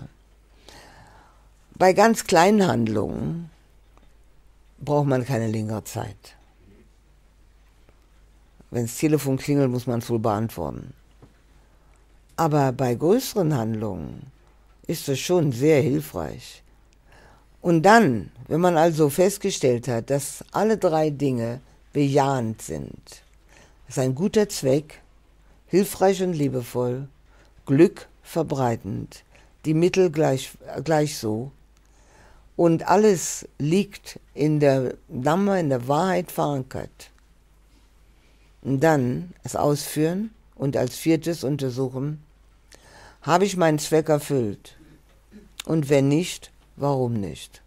Bei ganz kleinen Handlungen braucht man keine längere Zeit. Wenn das Telefon klingelt, muss man es wohl beantworten. Aber bei größeren Handlungen ist es schon sehr hilfreich. Und dann, wenn man also festgestellt hat, dass alle drei Dinge bejahend sind, ist ein guter Zweck, hilfreich und liebevoll, Glück verbreitend, die Mittel gleich, gleich so, Und alles liegt in der Dhamma, in der Wahrheit verankert. Und dann es ausführen und als viertes untersuchen, habe ich meinen Zweck erfüllt? Und wenn nicht, warum nicht?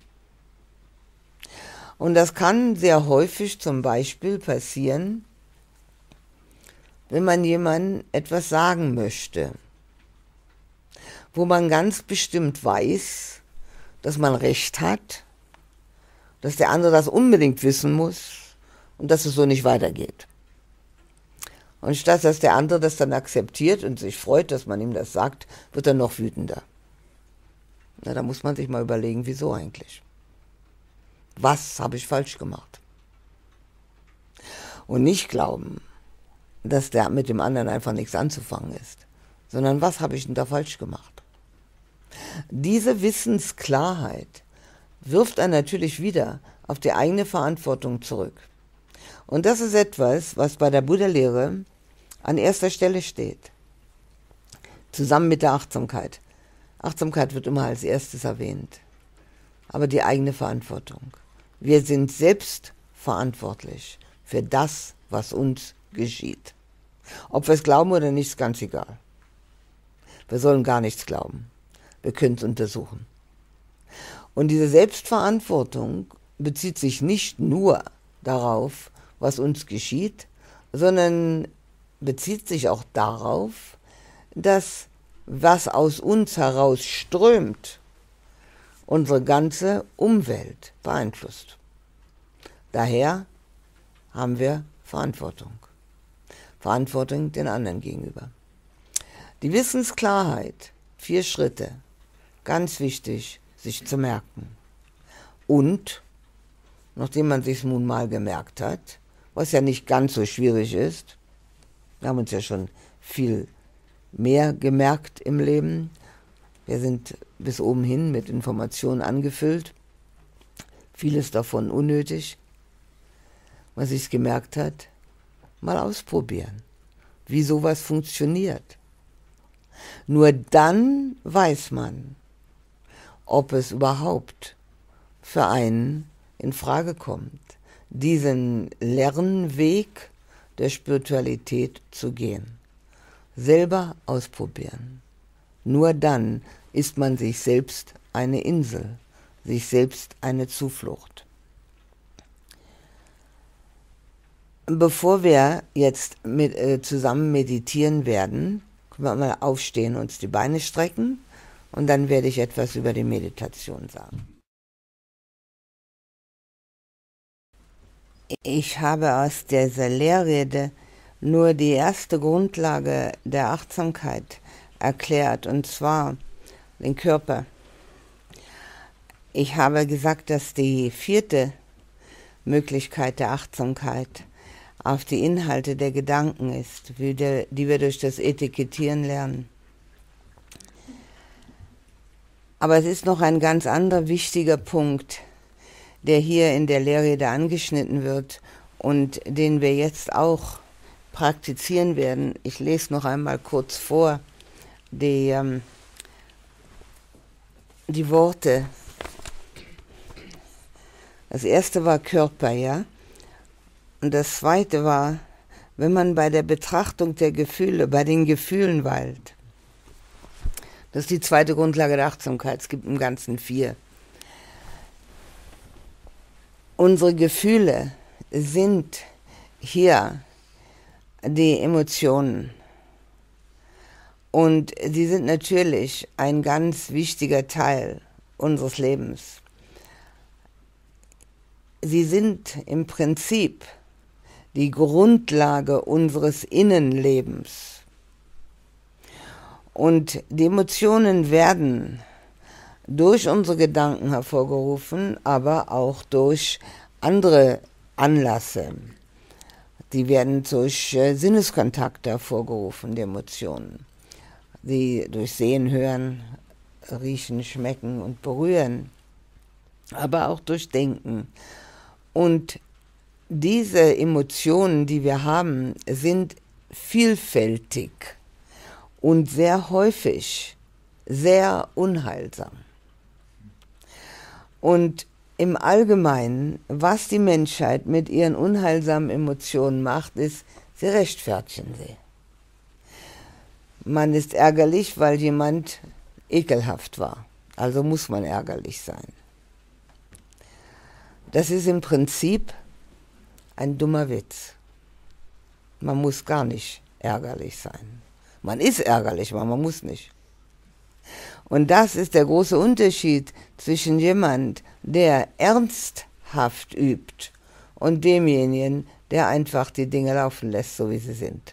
Und das kann sehr häufig zum Beispiel passieren, wenn man jemandem etwas sagen möchte, wo man ganz bestimmt weiß, dass man Recht hat, dass der andere das unbedingt wissen muss und dass es so nicht weitergeht. Und statt dass der andere das dann akzeptiert und sich freut, dass man ihm das sagt, wird er noch wütender. Na, da muss man sich mal überlegen, wieso eigentlich? Was habe ich falsch gemacht? Und nicht glauben, dass der mit dem anderen einfach nichts anzufangen ist, sondern was habe ich denn da falsch gemacht? Diese Wissensklarheit wirft einen natürlich wieder auf die eigene Verantwortung zurück. Und das ist etwas, was bei der Buddha-Lehre an erster Stelle steht. Zusammen mit der Achtsamkeit. Achtsamkeit wird immer als erstes erwähnt. Aber die eigene Verantwortung. Wir sind selbst verantwortlich für das, was uns geschieht. Ob wir es glauben oder nicht, ist ganz egal. Wir sollen gar nichts glauben. Wir können es untersuchen. Und diese Selbstverantwortung bezieht sich nicht nur darauf, was uns geschieht, sondern bezieht sich auch darauf, dass was aus uns heraus strömt, unsere ganze Umwelt beeinflusst. Daher haben wir Verantwortung. Verantwortung den anderen gegenüber. Die Wissensklarheit, vier Schritte, ganz wichtig, sich zu merken. Und, nachdem man sich nun mal gemerkt hat, was ja nicht ganz so schwierig ist, wir haben uns ja schon viel mehr gemerkt im Leben, wir sind bis oben hin mit Informationen angefüllt, vieles davon unnötig, man sich gemerkt hat, mal ausprobieren, wie sowas funktioniert. Nur dann weiß man, ob es überhaupt für einen in Frage kommt, diesen Lernweg der Spiritualität zu gehen. Selber ausprobieren. Nur dann ist man sich selbst eine Insel, sich selbst eine Zuflucht. Bevor wir jetzt mit, äh, zusammen meditieren werden, können wir mal aufstehen, uns die Beine strecken und dann werde ich etwas über die Meditation sagen. Ich habe aus dieser Lehrrede nur die erste Grundlage der Achtsamkeit erklärt, und zwar den Körper. Ich habe gesagt, dass die vierte Möglichkeit der Achtsamkeit auf die Inhalte der Gedanken ist, die wir durch das Etikettieren lernen. Aber es ist noch ein ganz anderer wichtiger Punkt, der hier in der Lehrrede angeschnitten wird und den wir jetzt auch praktizieren werden. Ich lese noch einmal kurz vor die, ähm, die Worte. Das erste war Körper, ja? Und das zweite war, wenn man bei der Betrachtung der Gefühle, bei den Gefühlen weilt. Das ist die zweite Grundlage der Achtsamkeit. Es gibt im Ganzen vier. Unsere Gefühle sind hier die Emotionen. Und sie sind natürlich ein ganz wichtiger Teil unseres Lebens. Sie sind im Prinzip die Grundlage unseres Innenlebens. Und die Emotionen werden durch unsere Gedanken hervorgerufen, aber auch durch andere Anlässe. Die werden durch äh, Sinneskontakte hervorgerufen, die Emotionen. Die durch Sehen, Hören, Riechen, Schmecken und Berühren, aber auch durch Denken. Und diese Emotionen, die wir haben, sind vielfältig und sehr häufig sehr unheilsam. Und im Allgemeinen, was die Menschheit mit ihren unheilsamen Emotionen macht, ist, sie rechtfertigen sie. Man ist ärgerlich, weil jemand ekelhaft war. Also muss man ärgerlich sein. Das ist im Prinzip ein dummer Witz. Man muss gar nicht ärgerlich sein. Man ist ärgerlich, aber man muss nicht. Und das ist der große Unterschied zwischen jemand, der ernsthaft übt, und demjenigen, der einfach die Dinge laufen lässt, so wie sie sind.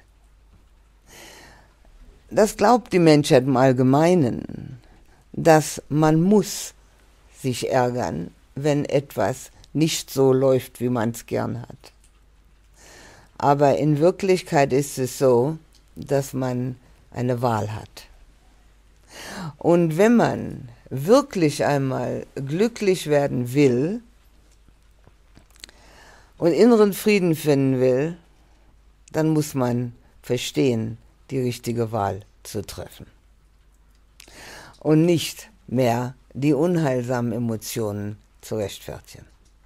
Das glaubt die Menschheit im Allgemeinen, dass man muss sich ärgern, wenn etwas nicht so läuft, wie man es gern hat. Aber in Wirklichkeit ist es so, dass man eine Wahl hat. Und wenn man wirklich einmal glücklich werden will und inneren Frieden finden will, dann muss man verstehen, die richtige Wahl zu treffen. Und nicht mehr die unheilsamen Emotionen zu rechtfertigen.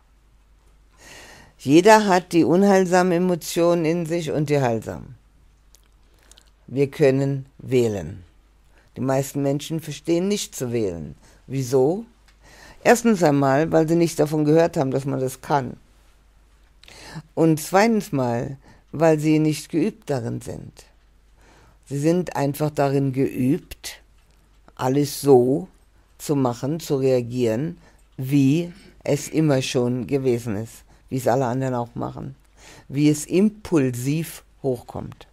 Jeder hat die unheilsamen Emotionen in sich und die heilsamen. Wir können wählen. Die meisten Menschen verstehen nicht zu wählen. Wieso? Erstens einmal, weil sie nicht davon gehört haben, dass man das kann. Und zweitens mal, weil sie nicht geübt darin sind. Sie sind einfach darin geübt, alles so zu machen, zu reagieren, wie es immer schon gewesen ist, wie es alle anderen auch machen, wie es impulsiv hochkommt.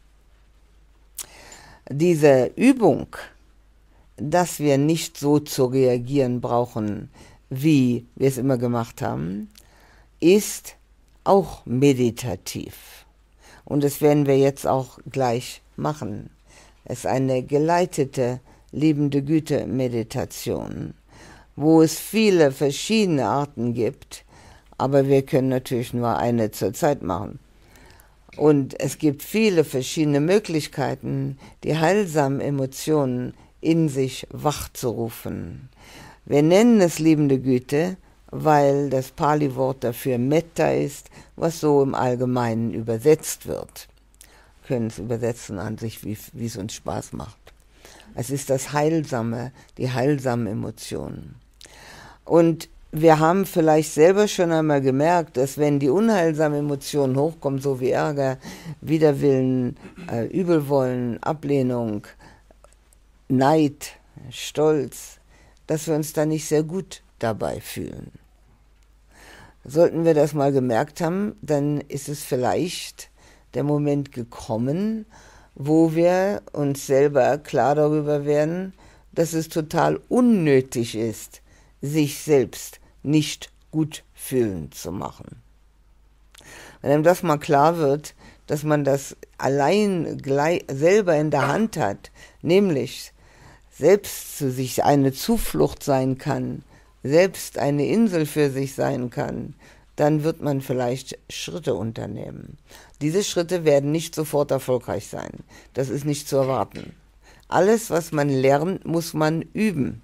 Diese Übung, dass wir nicht so zu reagieren brauchen, wie wir es immer gemacht haben, ist auch meditativ. Und das werden wir jetzt auch gleich machen. Es ist eine geleitete, liebende Güte-Meditation, wo es viele verschiedene Arten gibt, aber wir können natürlich nur eine zur Zeit machen. Und es gibt viele verschiedene Möglichkeiten, die heilsamen Emotionen in sich wachzurufen. Wir nennen es liebende Güte, weil das Pali-Wort dafür Metta ist, was so im Allgemeinen übersetzt wird. Wir können es übersetzen an sich, wie, wie es uns Spaß macht. Es ist das Heilsame, die heilsamen Emotionen. Und wir haben vielleicht selber schon einmal gemerkt, dass wenn die unheilsamen Emotionen hochkommen, so wie Ärger, Widerwillen, äh, Übelwollen, Ablehnung, Neid, Stolz, dass wir uns da nicht sehr gut dabei fühlen. Sollten wir das mal gemerkt haben, dann ist es vielleicht der Moment gekommen, wo wir uns selber klar darüber werden, dass es total unnötig ist, sich selbst nicht gut fühlen zu machen. Wenn einem das mal klar wird, dass man das allein gleich selber in der Hand hat, nämlich selbst zu sich eine Zuflucht sein kann, selbst eine Insel für sich sein kann, dann wird man vielleicht Schritte unternehmen. Diese Schritte werden nicht sofort erfolgreich sein. Das ist nicht zu erwarten. Alles, was man lernt, muss man üben.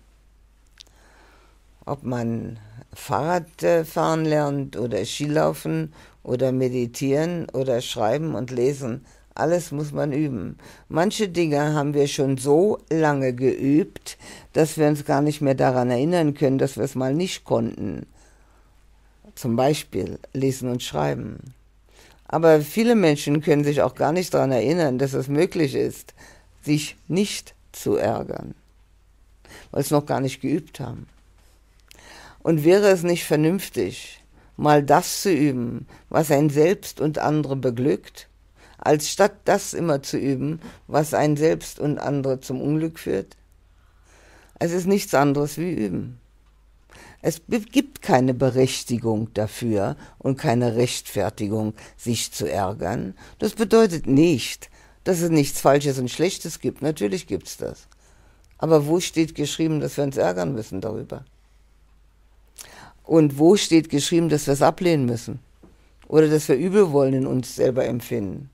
Ob man Fahrrad fahren lernt oder Skilaufen oder meditieren oder schreiben und lesen, alles muss man üben. Manche Dinge haben wir schon so lange geübt, dass wir uns gar nicht mehr daran erinnern können, dass wir es mal nicht konnten. Zum Beispiel lesen und schreiben. Aber viele Menschen können sich auch gar nicht daran erinnern, dass es möglich ist, sich nicht zu ärgern, weil sie es noch gar nicht geübt haben. Und wäre es nicht vernünftig, mal das zu üben, was einen selbst und andere beglückt, als statt das immer zu üben, was einen selbst und andere zum Unglück führt? Es ist nichts anderes wie üben. Es gibt keine Berechtigung dafür und keine Rechtfertigung, sich zu ärgern. Das bedeutet nicht, dass es nichts Falsches und Schlechtes gibt. Natürlich gibt es das. Aber wo steht geschrieben, dass wir uns ärgern müssen darüber? Und wo steht geschrieben, dass wir es ablehnen müssen? Oder dass wir Übelwollen in uns selber empfinden?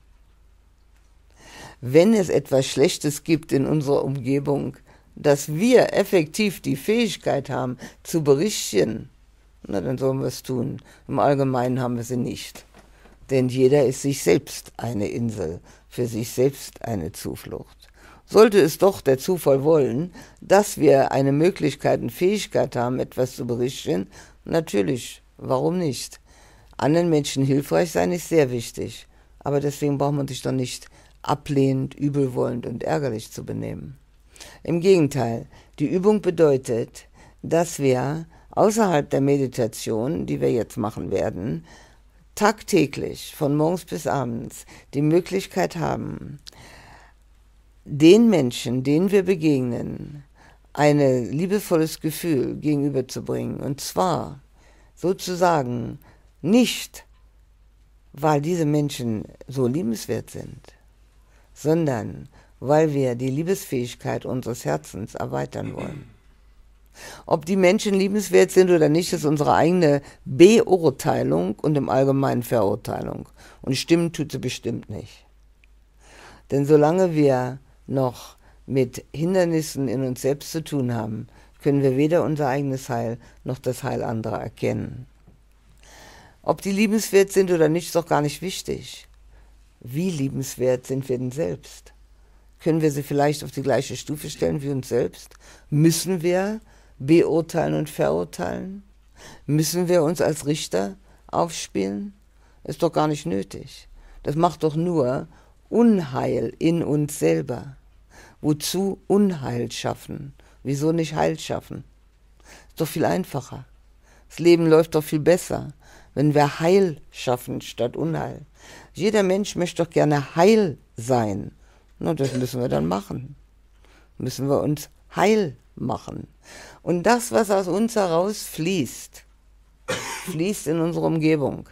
Wenn es etwas Schlechtes gibt in unserer Umgebung, dass wir effektiv die Fähigkeit haben, zu berichten, na dann sollen wir es tun. Im Allgemeinen haben wir sie nicht. Denn jeder ist sich selbst eine Insel, für sich selbst eine Zuflucht. Sollte es doch der Zufall wollen, dass wir eine Möglichkeit und Fähigkeit haben, etwas zu berichten, natürlich, warum nicht? Anderen Menschen hilfreich sein ist sehr wichtig, aber deswegen braucht man sich doch nicht ablehnend, übelwollend und ärgerlich zu benehmen. Im Gegenteil, die Übung bedeutet, dass wir außerhalb der Meditation, die wir jetzt machen werden, tagtäglich von morgens bis abends die Möglichkeit haben, den Menschen, denen wir begegnen, ein liebevolles Gefühl gegenüberzubringen. Und zwar sozusagen nicht, weil diese Menschen so liebenswert sind, sondern weil wir die Liebesfähigkeit unseres Herzens erweitern wollen. Ob die Menschen liebenswert sind oder nicht, ist unsere eigene Beurteilung und im Allgemeinen Verurteilung. Und stimmen tut sie bestimmt nicht. Denn solange wir noch mit Hindernissen in uns selbst zu tun haben, können wir weder unser eigenes Heil noch das Heil anderer erkennen. Ob die liebenswert sind oder nicht, ist doch gar nicht wichtig. Wie liebenswert sind wir denn selbst? Können wir sie vielleicht auf die gleiche Stufe stellen wie uns selbst? Müssen wir beurteilen und verurteilen? Müssen wir uns als Richter aufspielen? Ist doch gar nicht nötig. Das macht doch nur Unheil in uns selber. Wozu Unheil schaffen? Wieso nicht Heil schaffen? Ist doch viel einfacher. Das Leben läuft doch viel besser, wenn wir Heil schaffen statt Unheil. Jeder Mensch möchte doch gerne heil sein. Na, das müssen wir dann machen. Müssen wir uns heil machen. Und das, was aus uns heraus fließt, fließt in unsere Umgebung.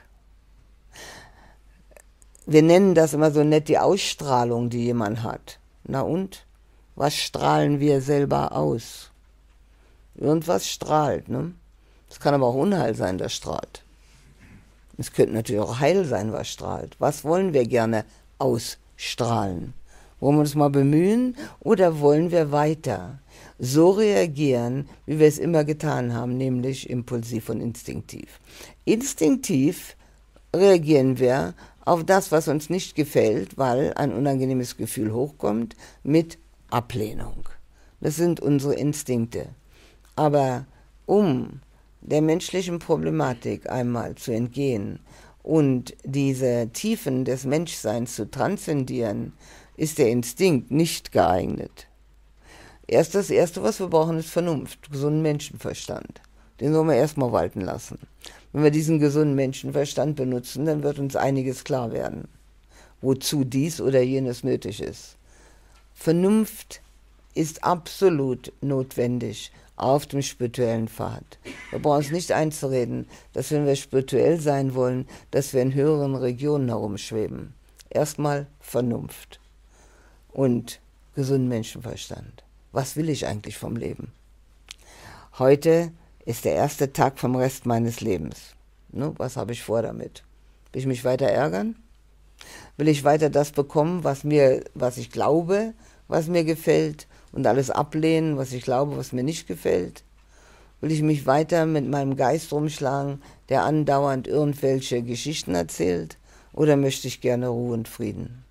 Wir nennen das immer so nett die Ausstrahlung, die jemand hat. Na und? Was strahlen wir selber aus? Irgendwas strahlt, ne? Es kann aber auch Unheil sein, das strahlt. Es könnte natürlich auch Heil sein, was strahlt. Was wollen wir gerne ausstrahlen? Wollen wir uns mal bemühen oder wollen wir weiter so reagieren, wie wir es immer getan haben, nämlich impulsiv und instinktiv? Instinktiv reagieren wir auf das, was uns nicht gefällt, weil ein unangenehmes Gefühl hochkommt, mit Ablehnung. Das sind unsere Instinkte. Aber um der menschlichen Problematik einmal zu entgehen und diese Tiefen des Menschseins zu transzendieren, ist der Instinkt nicht geeignet. Erst das Erste, was wir brauchen, ist Vernunft, gesunden Menschenverstand. Den sollen wir erstmal walten lassen. Wenn wir diesen gesunden Menschenverstand benutzen, dann wird uns einiges klar werden, wozu dies oder jenes nötig ist. Vernunft ist absolut notwendig auf dem spirituellen Pfad. Wir brauchen uns nicht einzureden, dass wenn wir spirituell sein wollen, dass wir in höheren Regionen herumschweben. Erstmal Vernunft und gesunden Menschenverstand. Was will ich eigentlich vom Leben? Heute ist der erste Tag vom Rest meines Lebens. Ne, was habe ich vor damit? Will ich mich weiter ärgern? Will ich weiter das bekommen, was mir, was ich glaube, was mir gefällt, und alles ablehnen, was ich glaube, was mir nicht gefällt? Will ich mich weiter mit meinem Geist rumschlagen, der andauernd irgendwelche Geschichten erzählt? Oder möchte ich gerne Ruhe und Frieden?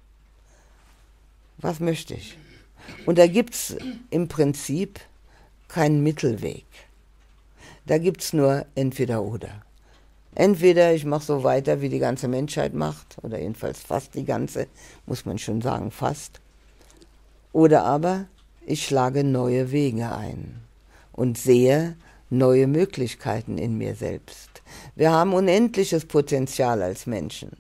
Was möchte ich? Und da gibt es im Prinzip keinen Mittelweg. Da gibt es nur entweder oder. Entweder ich mache so weiter, wie die ganze Menschheit macht, oder jedenfalls fast die ganze, muss man schon sagen, fast. Oder aber ich schlage neue Wege ein und sehe neue Möglichkeiten in mir selbst. Wir haben unendliches Potenzial als Menschen.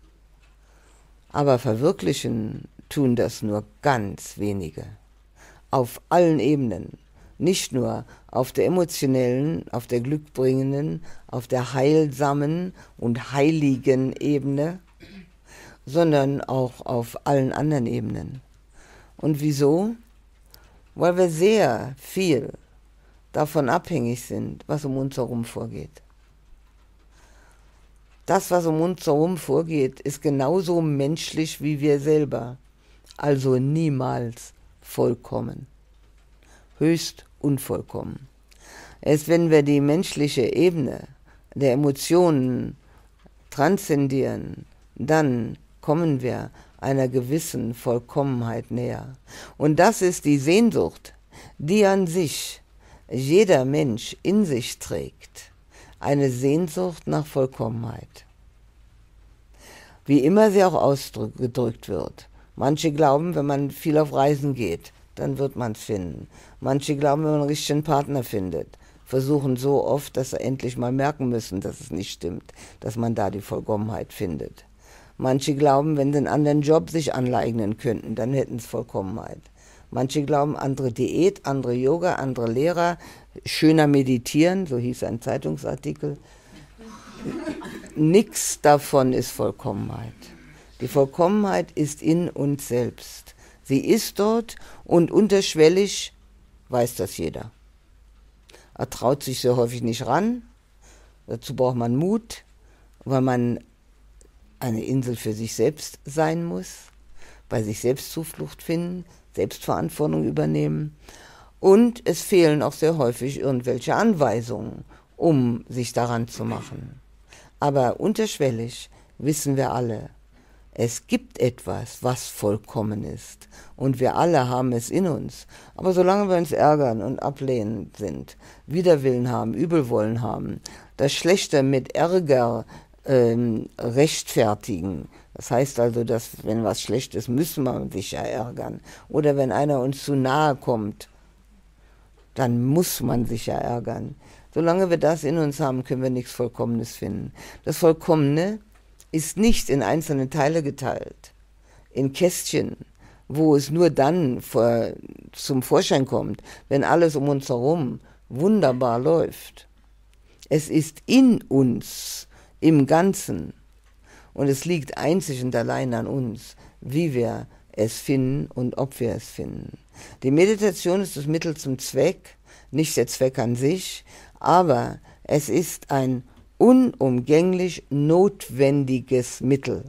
Aber verwirklichen tun das nur ganz wenige. Auf allen Ebenen. Nicht nur auf der emotionellen, auf der glückbringenden, auf der heilsamen und heiligen Ebene, sondern auch auf allen anderen Ebenen. Und wieso? Weil wir sehr viel davon abhängig sind, was um uns herum vorgeht. Das, was um uns herum vorgeht, ist genauso menschlich wie wir selber, also niemals vollkommen, höchst unvollkommen. Erst wenn wir die menschliche Ebene der Emotionen transzendieren, dann kommen wir einer gewissen Vollkommenheit näher. Und das ist die Sehnsucht, die an sich jeder Mensch in sich trägt. Eine Sehnsucht nach Vollkommenheit. Wie immer sie auch ausgedrückt wird. Manche glauben, wenn man viel auf Reisen geht, dann wird man es finden. Manche glauben, wenn man einen richtigen Partner findet, versuchen so oft, dass sie endlich mal merken müssen, dass es nicht stimmt, dass man da die Vollkommenheit findet. Manche glauben, wenn sie einen anderen Job sich aneignen könnten, dann hätten sie Vollkommenheit. Manche glauben, andere Diät, andere Yoga, andere Lehrer, schöner meditieren, so hieß ein Zeitungsartikel. Nichts davon ist Vollkommenheit. Die Vollkommenheit ist in uns selbst. Sie ist dort und unterschwellig weiß das jeder. Er traut sich so häufig nicht ran, dazu braucht man Mut, weil man eine Insel für sich selbst sein muss, bei sich selbst Zuflucht finden, Selbstverantwortung übernehmen. Und es fehlen auch sehr häufig irgendwelche Anweisungen, um sich daran zu machen. Aber unterschwellig wissen wir alle, es gibt etwas, was vollkommen ist. Und wir alle haben es in uns. Aber solange wir uns ärgern und ablehnend sind, Widerwillen haben, Übelwollen haben, das Schlechte mit Ärger ähm, rechtfertigen, das heißt also, dass wenn was schlecht ist, müssen wir sich ja ärgern. Oder wenn einer uns zu nahe kommt, dann muss man sich ja ärgern. Solange wir das in uns haben, können wir nichts Vollkommenes finden. Das Vollkommene ist nicht in einzelne Teile geteilt, in Kästchen, wo es nur dann vor, zum Vorschein kommt, wenn alles um uns herum wunderbar läuft. Es ist in uns, im Ganzen. Und es liegt einzig und allein an uns, wie wir es finden und ob wir es finden. Die Meditation ist das Mittel zum Zweck, nicht der Zweck an sich, aber es ist ein unumgänglich notwendiges Mittel.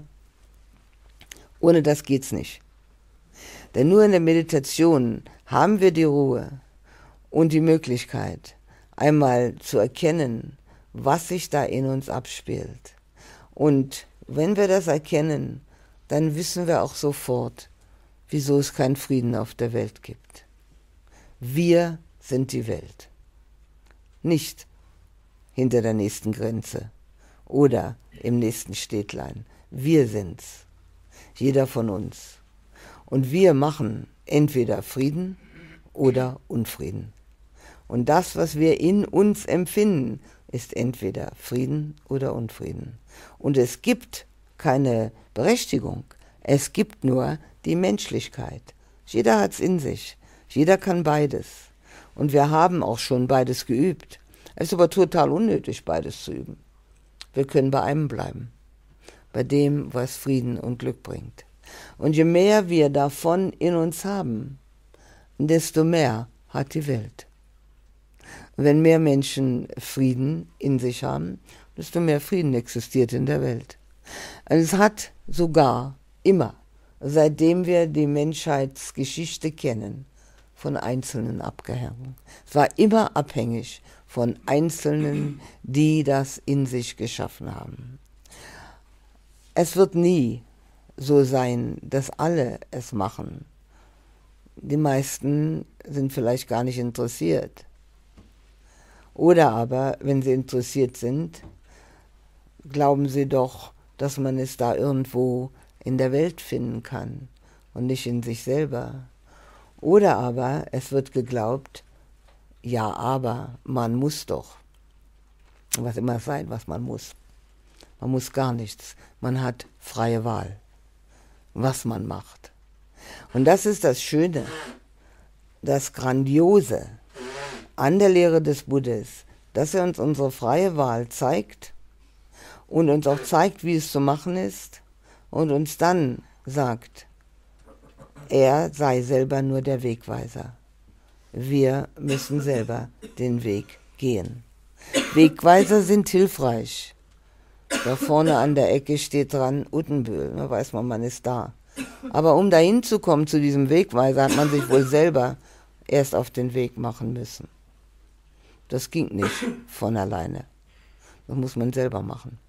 Ohne das geht's nicht. Denn nur in der Meditation haben wir die Ruhe und die Möglichkeit, einmal zu erkennen, was sich da in uns abspielt. Und wenn wir das erkennen, dann wissen wir auch sofort, wieso es keinen Frieden auf der Welt gibt. Wir sind die Welt. Nicht hinter der nächsten Grenze oder im nächsten Städtlein. Wir sind's. Jeder von uns. Und wir machen entweder Frieden oder Unfrieden. Und das, was wir in uns empfinden, ist entweder Frieden oder Unfrieden. Und es gibt keine Berechtigung. Es gibt nur die Menschlichkeit. Jeder hat's in sich. Jeder kann beides. Und wir haben auch schon beides geübt. Es ist aber total unnötig, beides zu üben. Wir können bei einem bleiben. Bei dem, was Frieden und Glück bringt. Und je mehr wir davon in uns haben, desto mehr hat die Welt. Wenn mehr Menschen Frieden in sich haben, desto mehr Frieden existiert in der Welt. Und es hat sogar immer, seitdem wir die Menschheitsgeschichte kennen, von Einzelnen abgehangen. Es war immer abhängig von Einzelnen, die das in sich geschaffen haben. Es wird nie so sein, dass alle es machen. Die meisten sind vielleicht gar nicht interessiert. Oder aber, wenn sie interessiert sind, glauben sie doch, dass man es da irgendwo in der Welt finden kann und nicht in sich selber. Oder aber es wird geglaubt, ja, aber man muss doch. Was immer sein, was man muss. Man muss gar nichts. Man hat freie Wahl, was man macht. Und das ist das Schöne, das Grandiose an der Lehre des Buddhas, dass er uns unsere freie Wahl zeigt und uns auch zeigt, wie es zu machen ist und uns dann sagt, er sei selber nur der Wegweiser. Wir müssen selber den Weg gehen. Wegweiser sind hilfreich. Da vorne an der Ecke steht dran Uttenbühl, da weiß man, man ist da. Aber um dahin zu kommen zu diesem Wegweiser, hat man sich wohl selber erst auf den Weg machen müssen. Das ging nicht von alleine. Das muss man selber machen.